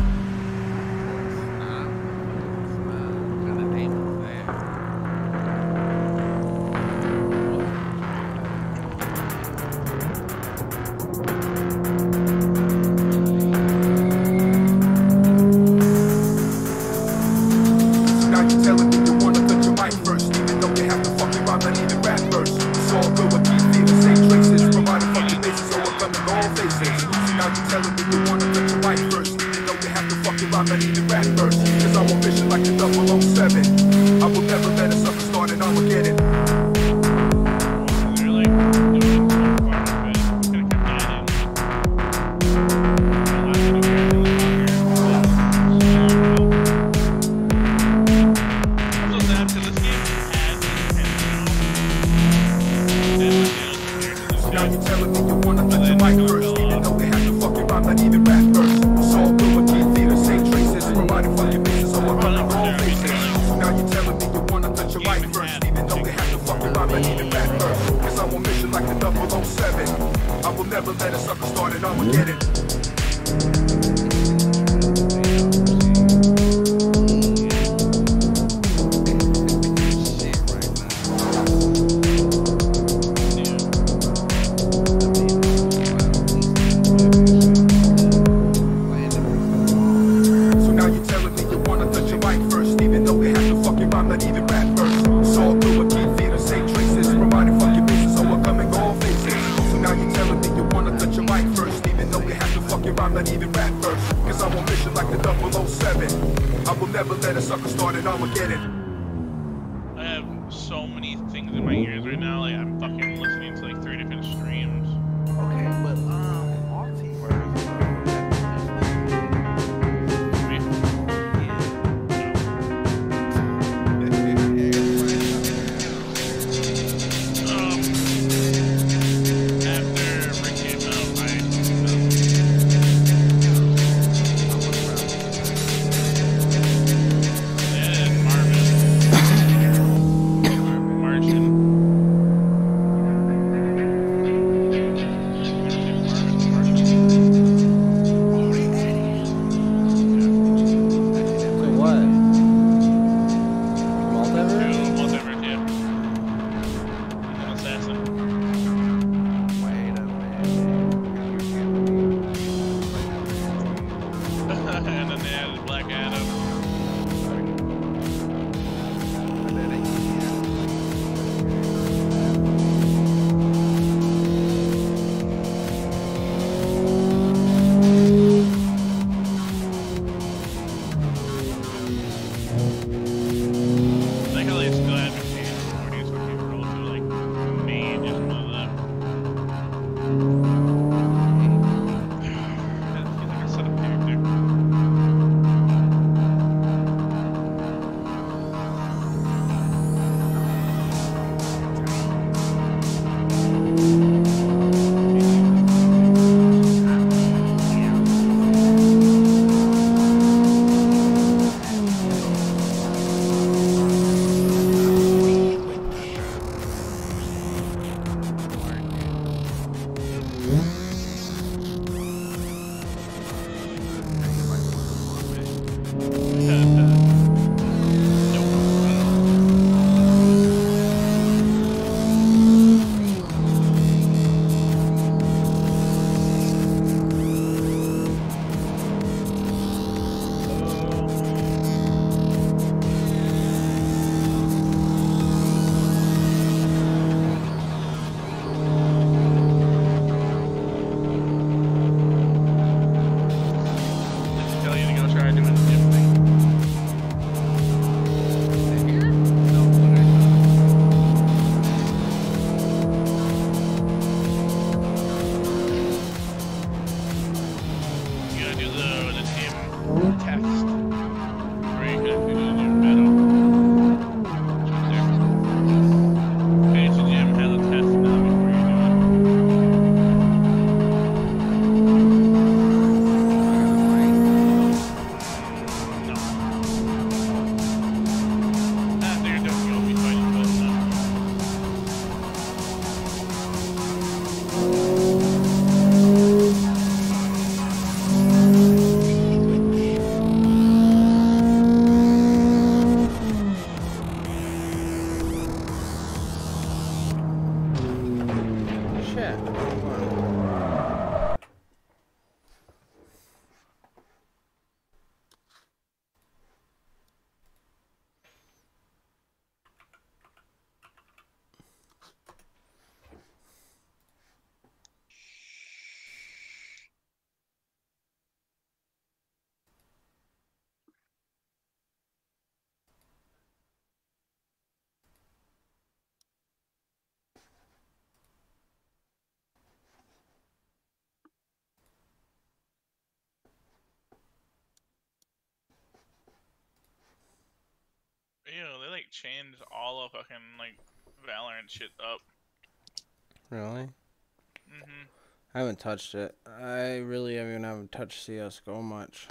You know, they like changed all of fucking like Valorant shit up. Really? Mhm. I haven't touched it. I really haven't haven't touched C S G O much.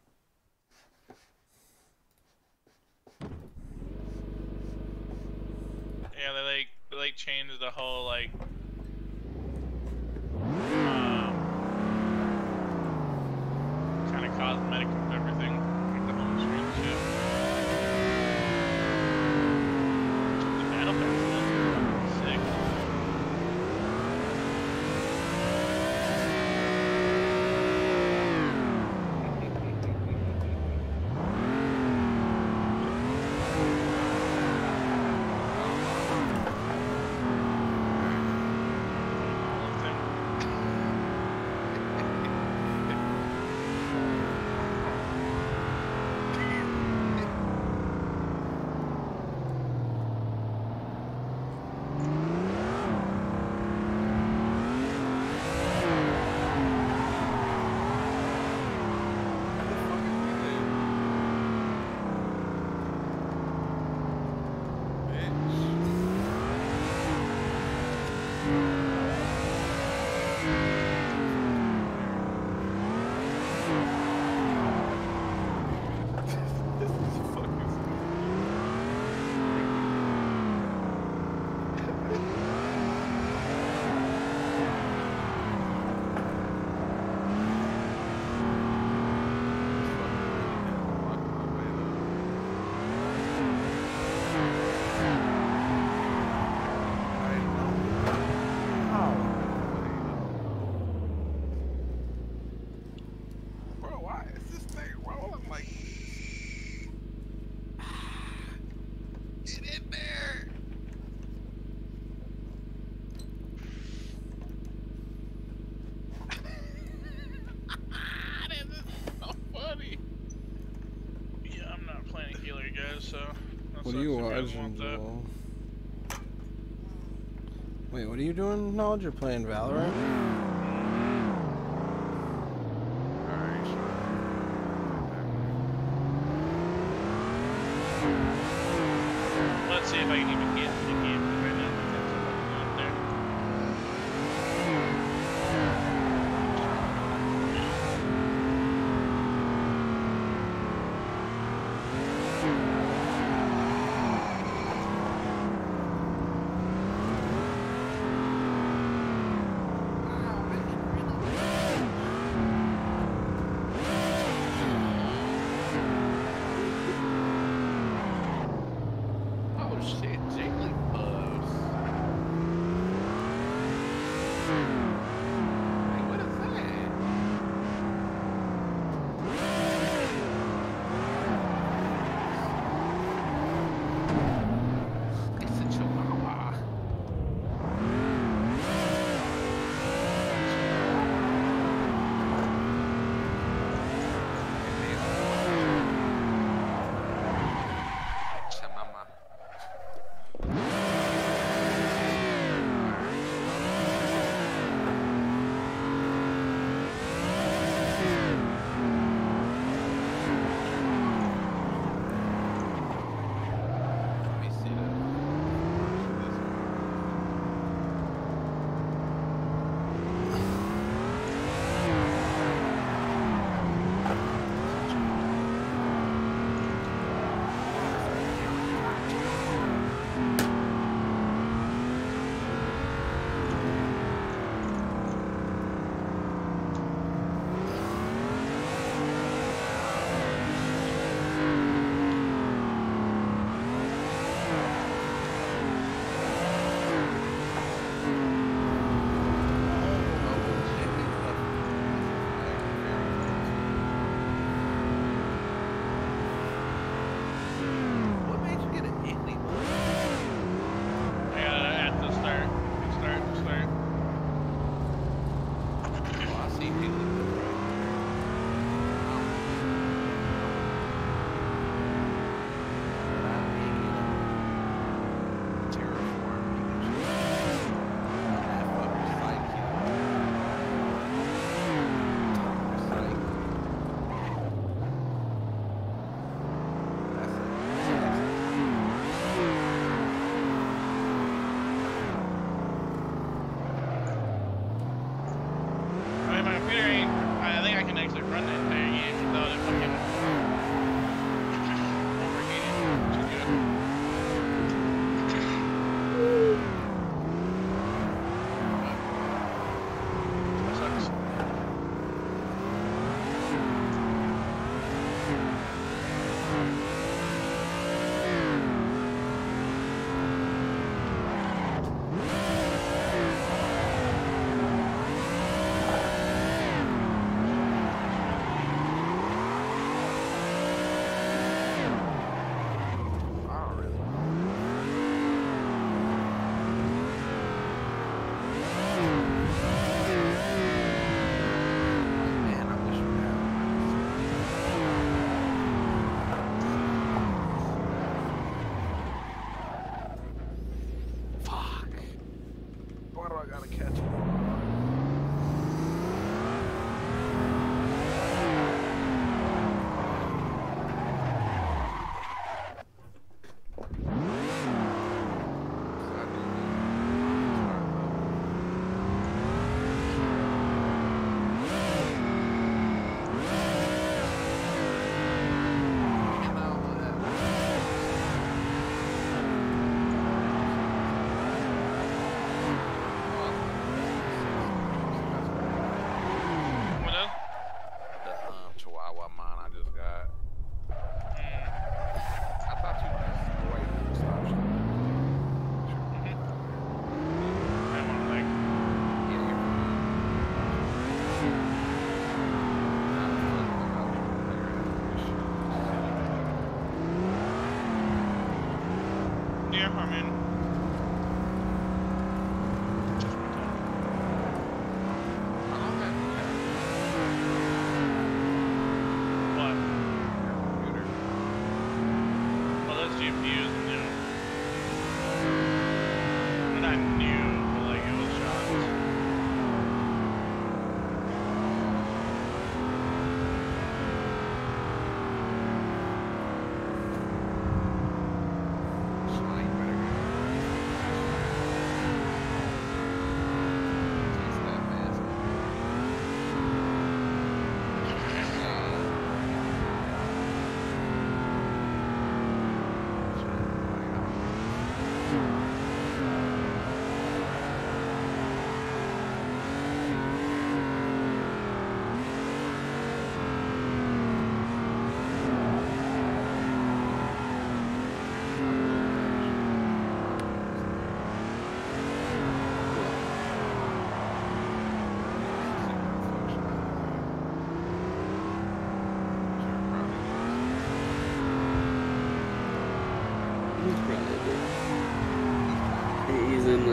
Yeah, they like they like changed the whole like um, kind of cosmetic of everything, like the home screen and shit. The battle pass is sick. Bro, why is this thing rolling like? Get in there! This is so funny. Yeah, I'm not playing healer, guys. So. that What sucks are you if guys watching, want that. Joel? Wait, what are you doing, Knowledge? You're playing Valorant? Alright, sure. Let's see if I can even get the game right now. Up there. Oh shit, Jigglypuff.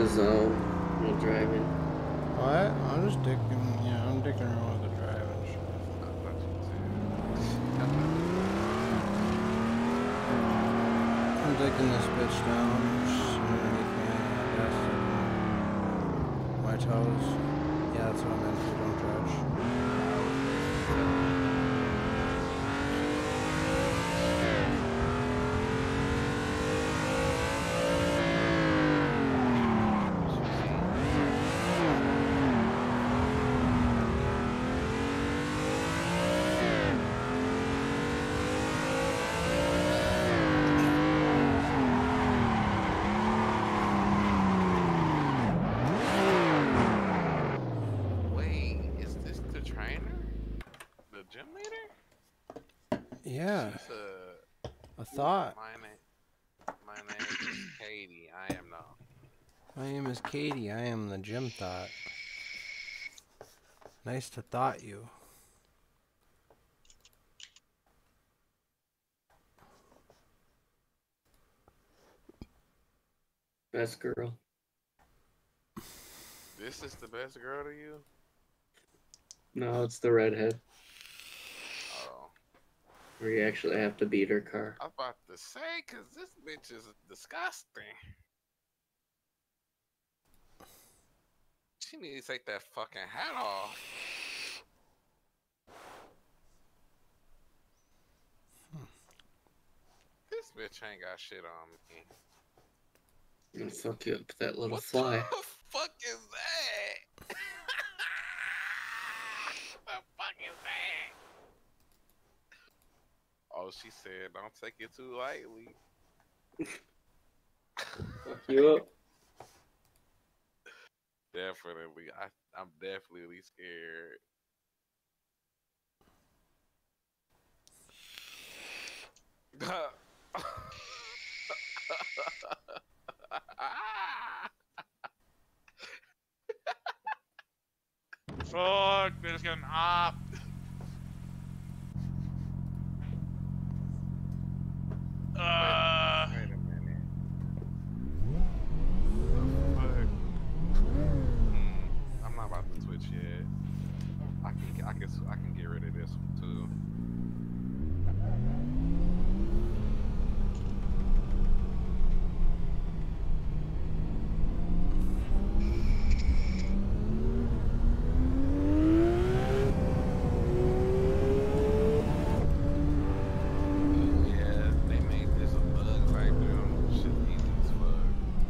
the zone while driving. What? I'm just dicking, yeah, I'm dicking around with the drive and shit. I thought you said. I'm taking this bitch down, just underneath me, I guess. My toes. Yeah, that's what I meant to, don't judge. Wait, is this the trainer? The gym leader? Yeah, She's a. a thought. My name. My name is Katie. I am not. My name is Katie, I am the gym thought. Nice to thought you. Best girl. This is the best girl to you? No, it's the redhead. Oh. Where you actually have to beat her car. I was about to say, cause this bitch is disgusting. She needs to take that fucking hat off. This bitch ain't got shit on me. I'm gonna fuck you up with that little What fly. the fuck is that? What the fuck is that? Oh, she said, don't take it too lightly. Fuck you up. Definitely. I, I'm definitely scared. Fuck, they just got an op. Uh, Wait a minute. The fuck? Hmm, I'm not about to switch yet. I can, I can, I can get rid of this one too. Yeah, they made this a bug type deal. Shit easy as fuck.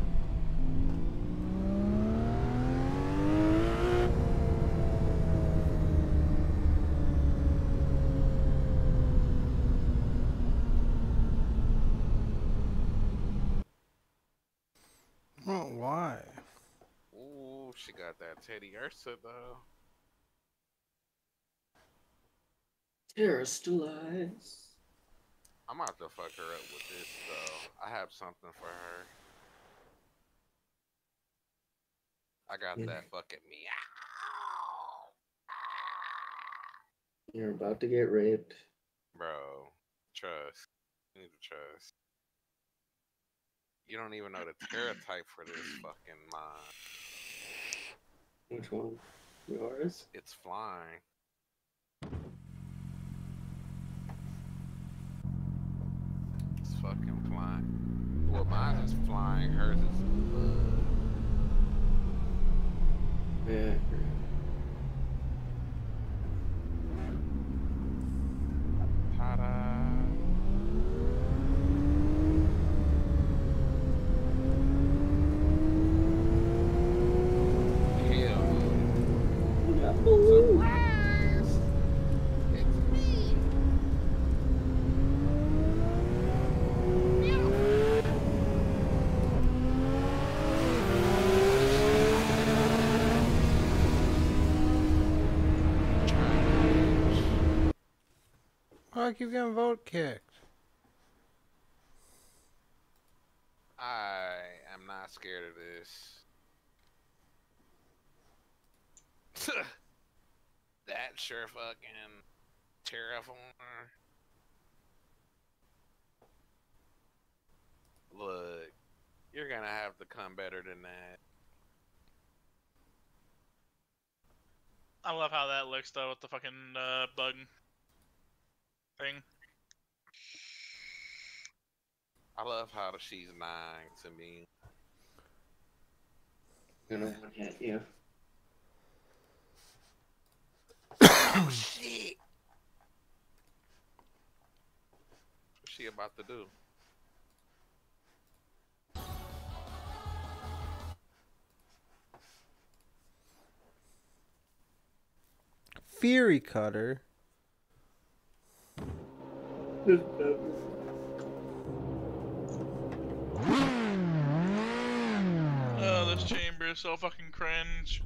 Oh, why? Ooh, she got that Teddy Ursa though. Terrorist still eyes. I'm about to fuck her up with this though. I have something for her. I got Yeah. that fucking meow. You're about to get raped. Bro, trust. You need to trust. You don't even know the terror type for this fucking mod. Which one? Yours? It's flying. It's fucking flying. Well, mine is flying. Hers is bug. Yeah. Ta-da. Hell yeah. Surprise! It's me! Oh, I keep getting vote kicked. I am not scared of this. That sure fucking terraformer. Look, you're gonna have to come better than that. I love how that looks though with the fucking uh, bug thing. I love how she's nine to me. Gonna hit you. Oh shit! What's she about to do? Fury Cutter. Oh, this chamber is so fucking cringe.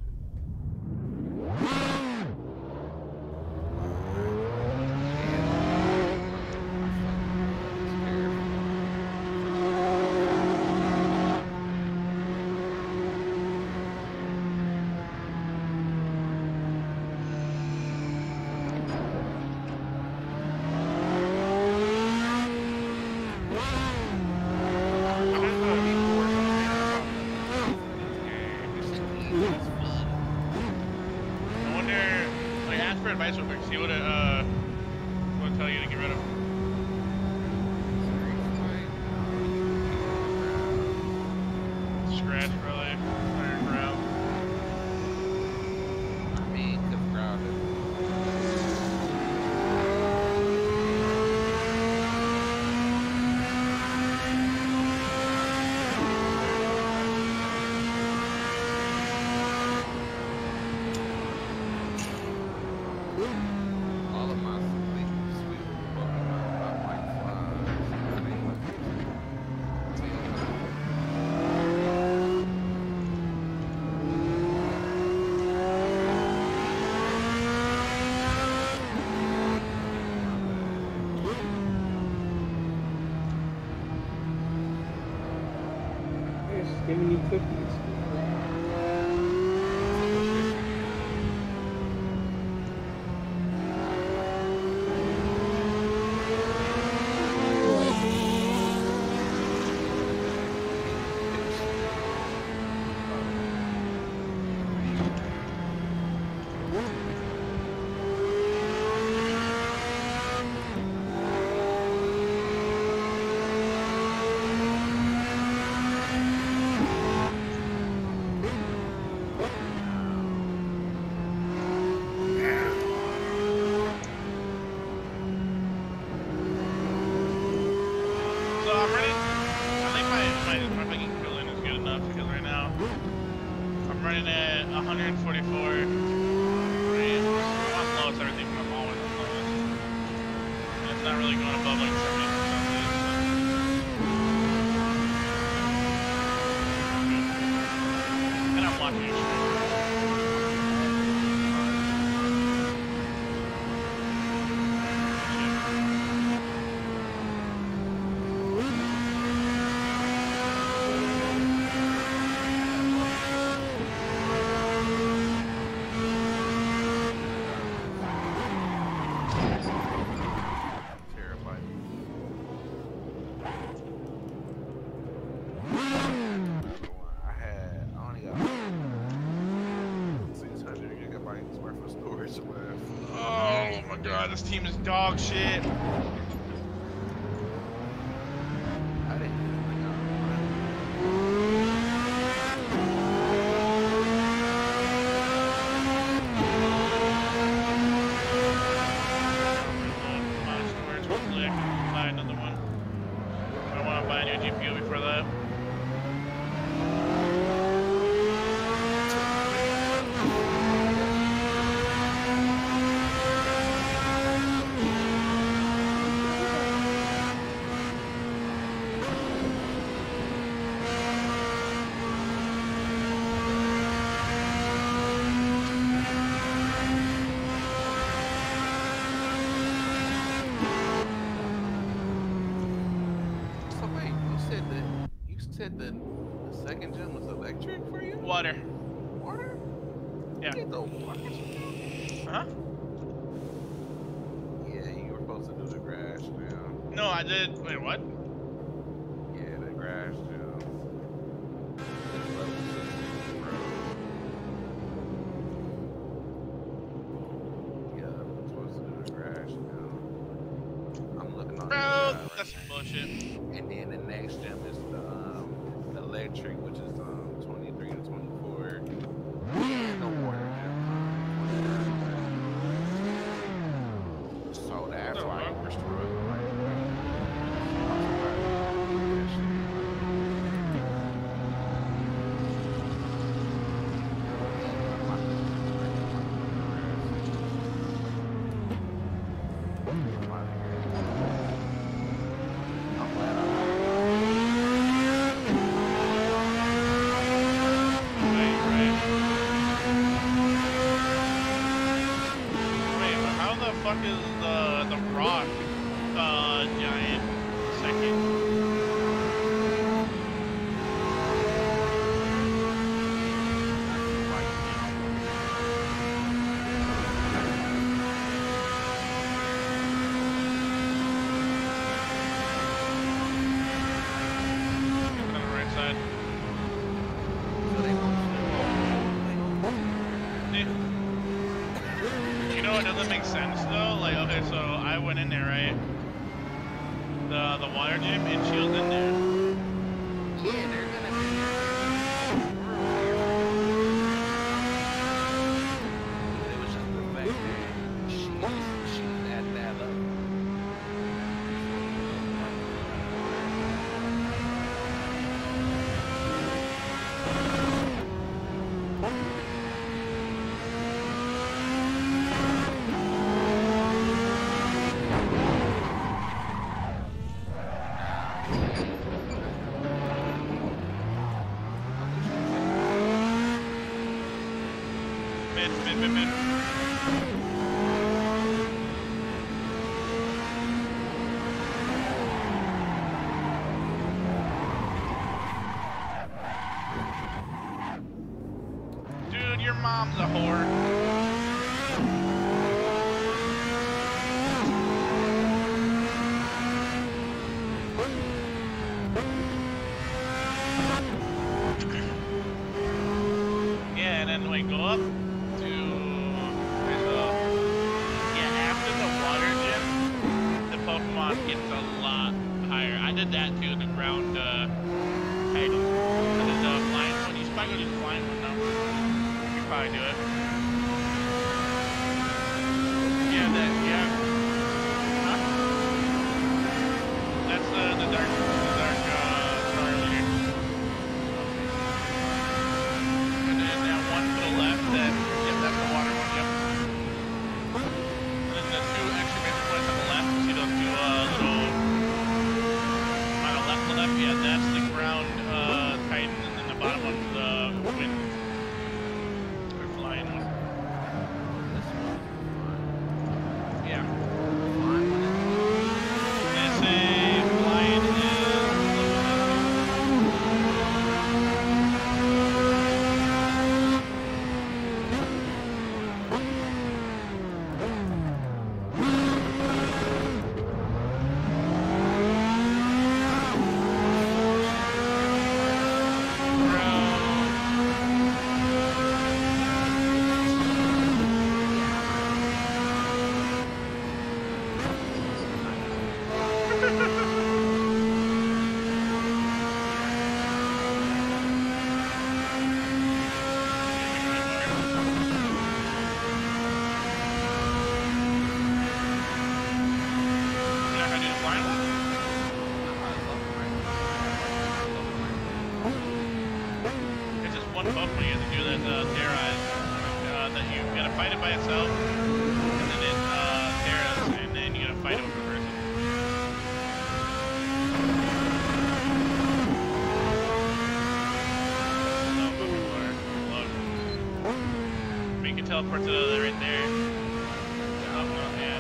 I wonder, like, ask for advice real quick. See what it, uh, what it tell you to get rid of. Scratch, probably. Iron ground. I mean, cause grounded. All of my sweet, sweet fucking white Just giving you cookies. So I'm running, I think my, my, my fucking coolant is good enough because right now I'm running at one forty-four frames. I'm on lowest everything, but I'm always on lowest. And it's not really going above like seventy percent. And I'm watching your stream. terabyte. I had, I only got six hundred gigabytes worth of storage left. Oh my god, this team is dog shit. I didn't even think I was My storage, hopefully I can buy another one. I want to buy a new G P U before that. So wait, you said that you said that the second gen was electric for you? Water. Water? Yeah. You get the water? Huh? Yeah, you were supposed to do the grass now. No, I did. Wait, what? Yeah, the grass now. This level sixty, bro. that's some bullshit. And then the next gym is the um, electric, which is um, twenty-three to twenty-four. And the water gym. So that's Oh, why wow. we're struggling. Right, right. Wait, but how the fuck is the the rock uh giant second? On the right side. See? You know what doesn't make sense though? Like, okay, so I went in there, right? The the water gym, and she was in there. Yeah, they're gonna be It was just the fact that she she's at that level. Mid, mid, mid, mid. Dude, your mom's a whore. Yeah, and then we go up to there's a yeah after the water gym, the Pokemon gets a lot higher. I did that too, the ground uh Titan. I did the flying one. You should probably go do the flying one now. You could probably do it. Yeah, that yeah. Huh? That's uh, the dark the dark uh star leader. And then that one to the left, that, yep, that's the water one, yep. And then the two exclamation points on the left, see those two uh, little, on the left, the left, yeah, that's the ground uh, Titan, and then the bottom one's the wind, or flying one. Yeah. They say flying is the You're not gonna do the flying one? It's just one Pokemon you have to do that uh, Terrorize. Uh, that you gotta fight it by itself, and then it uh, Terras, and then you gotta fight it with a person. No Pokemon are loaded. But you can teleport to the other right there. Oh, no, yeah.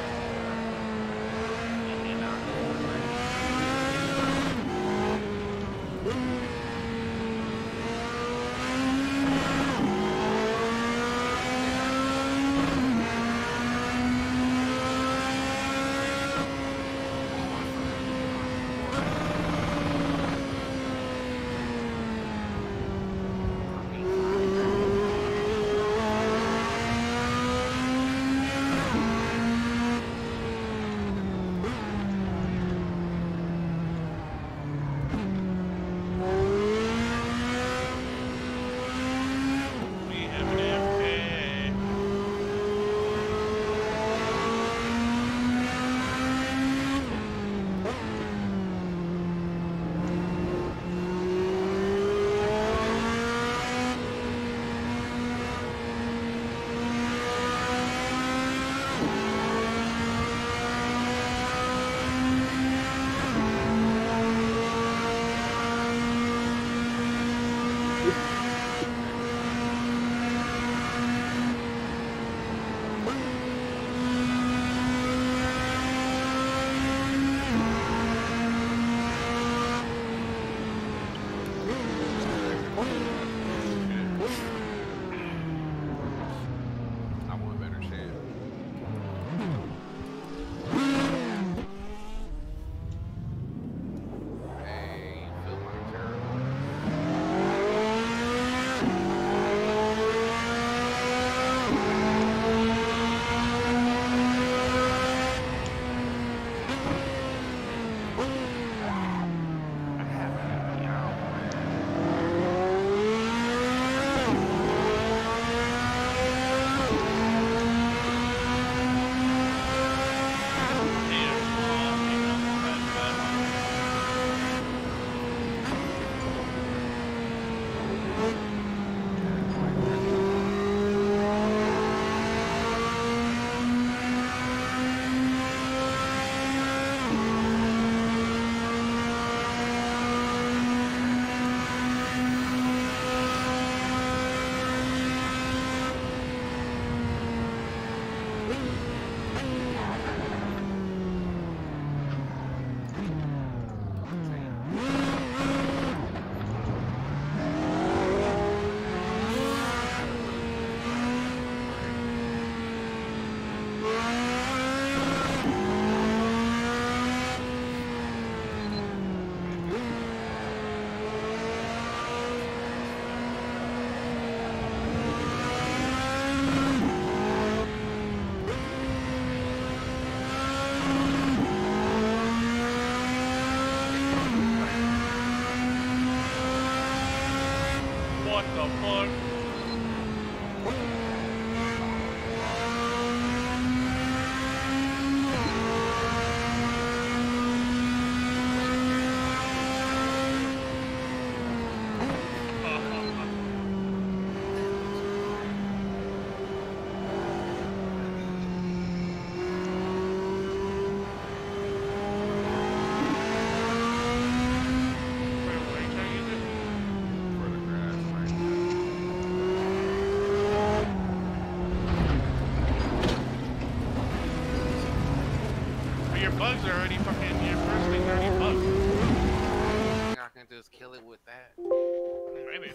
bugs are already fucking, your first thing's already bugged. I can just kill it with that. Maybe.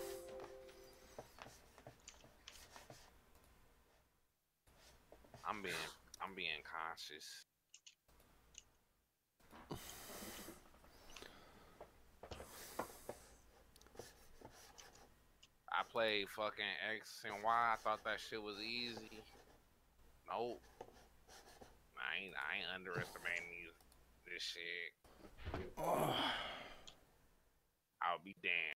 I'm being, I'm being cautious. I played fucking X and Y. I thought that shit was easy. Nope. I ain't, I ain't underestimating you, this shit. I'll be damned.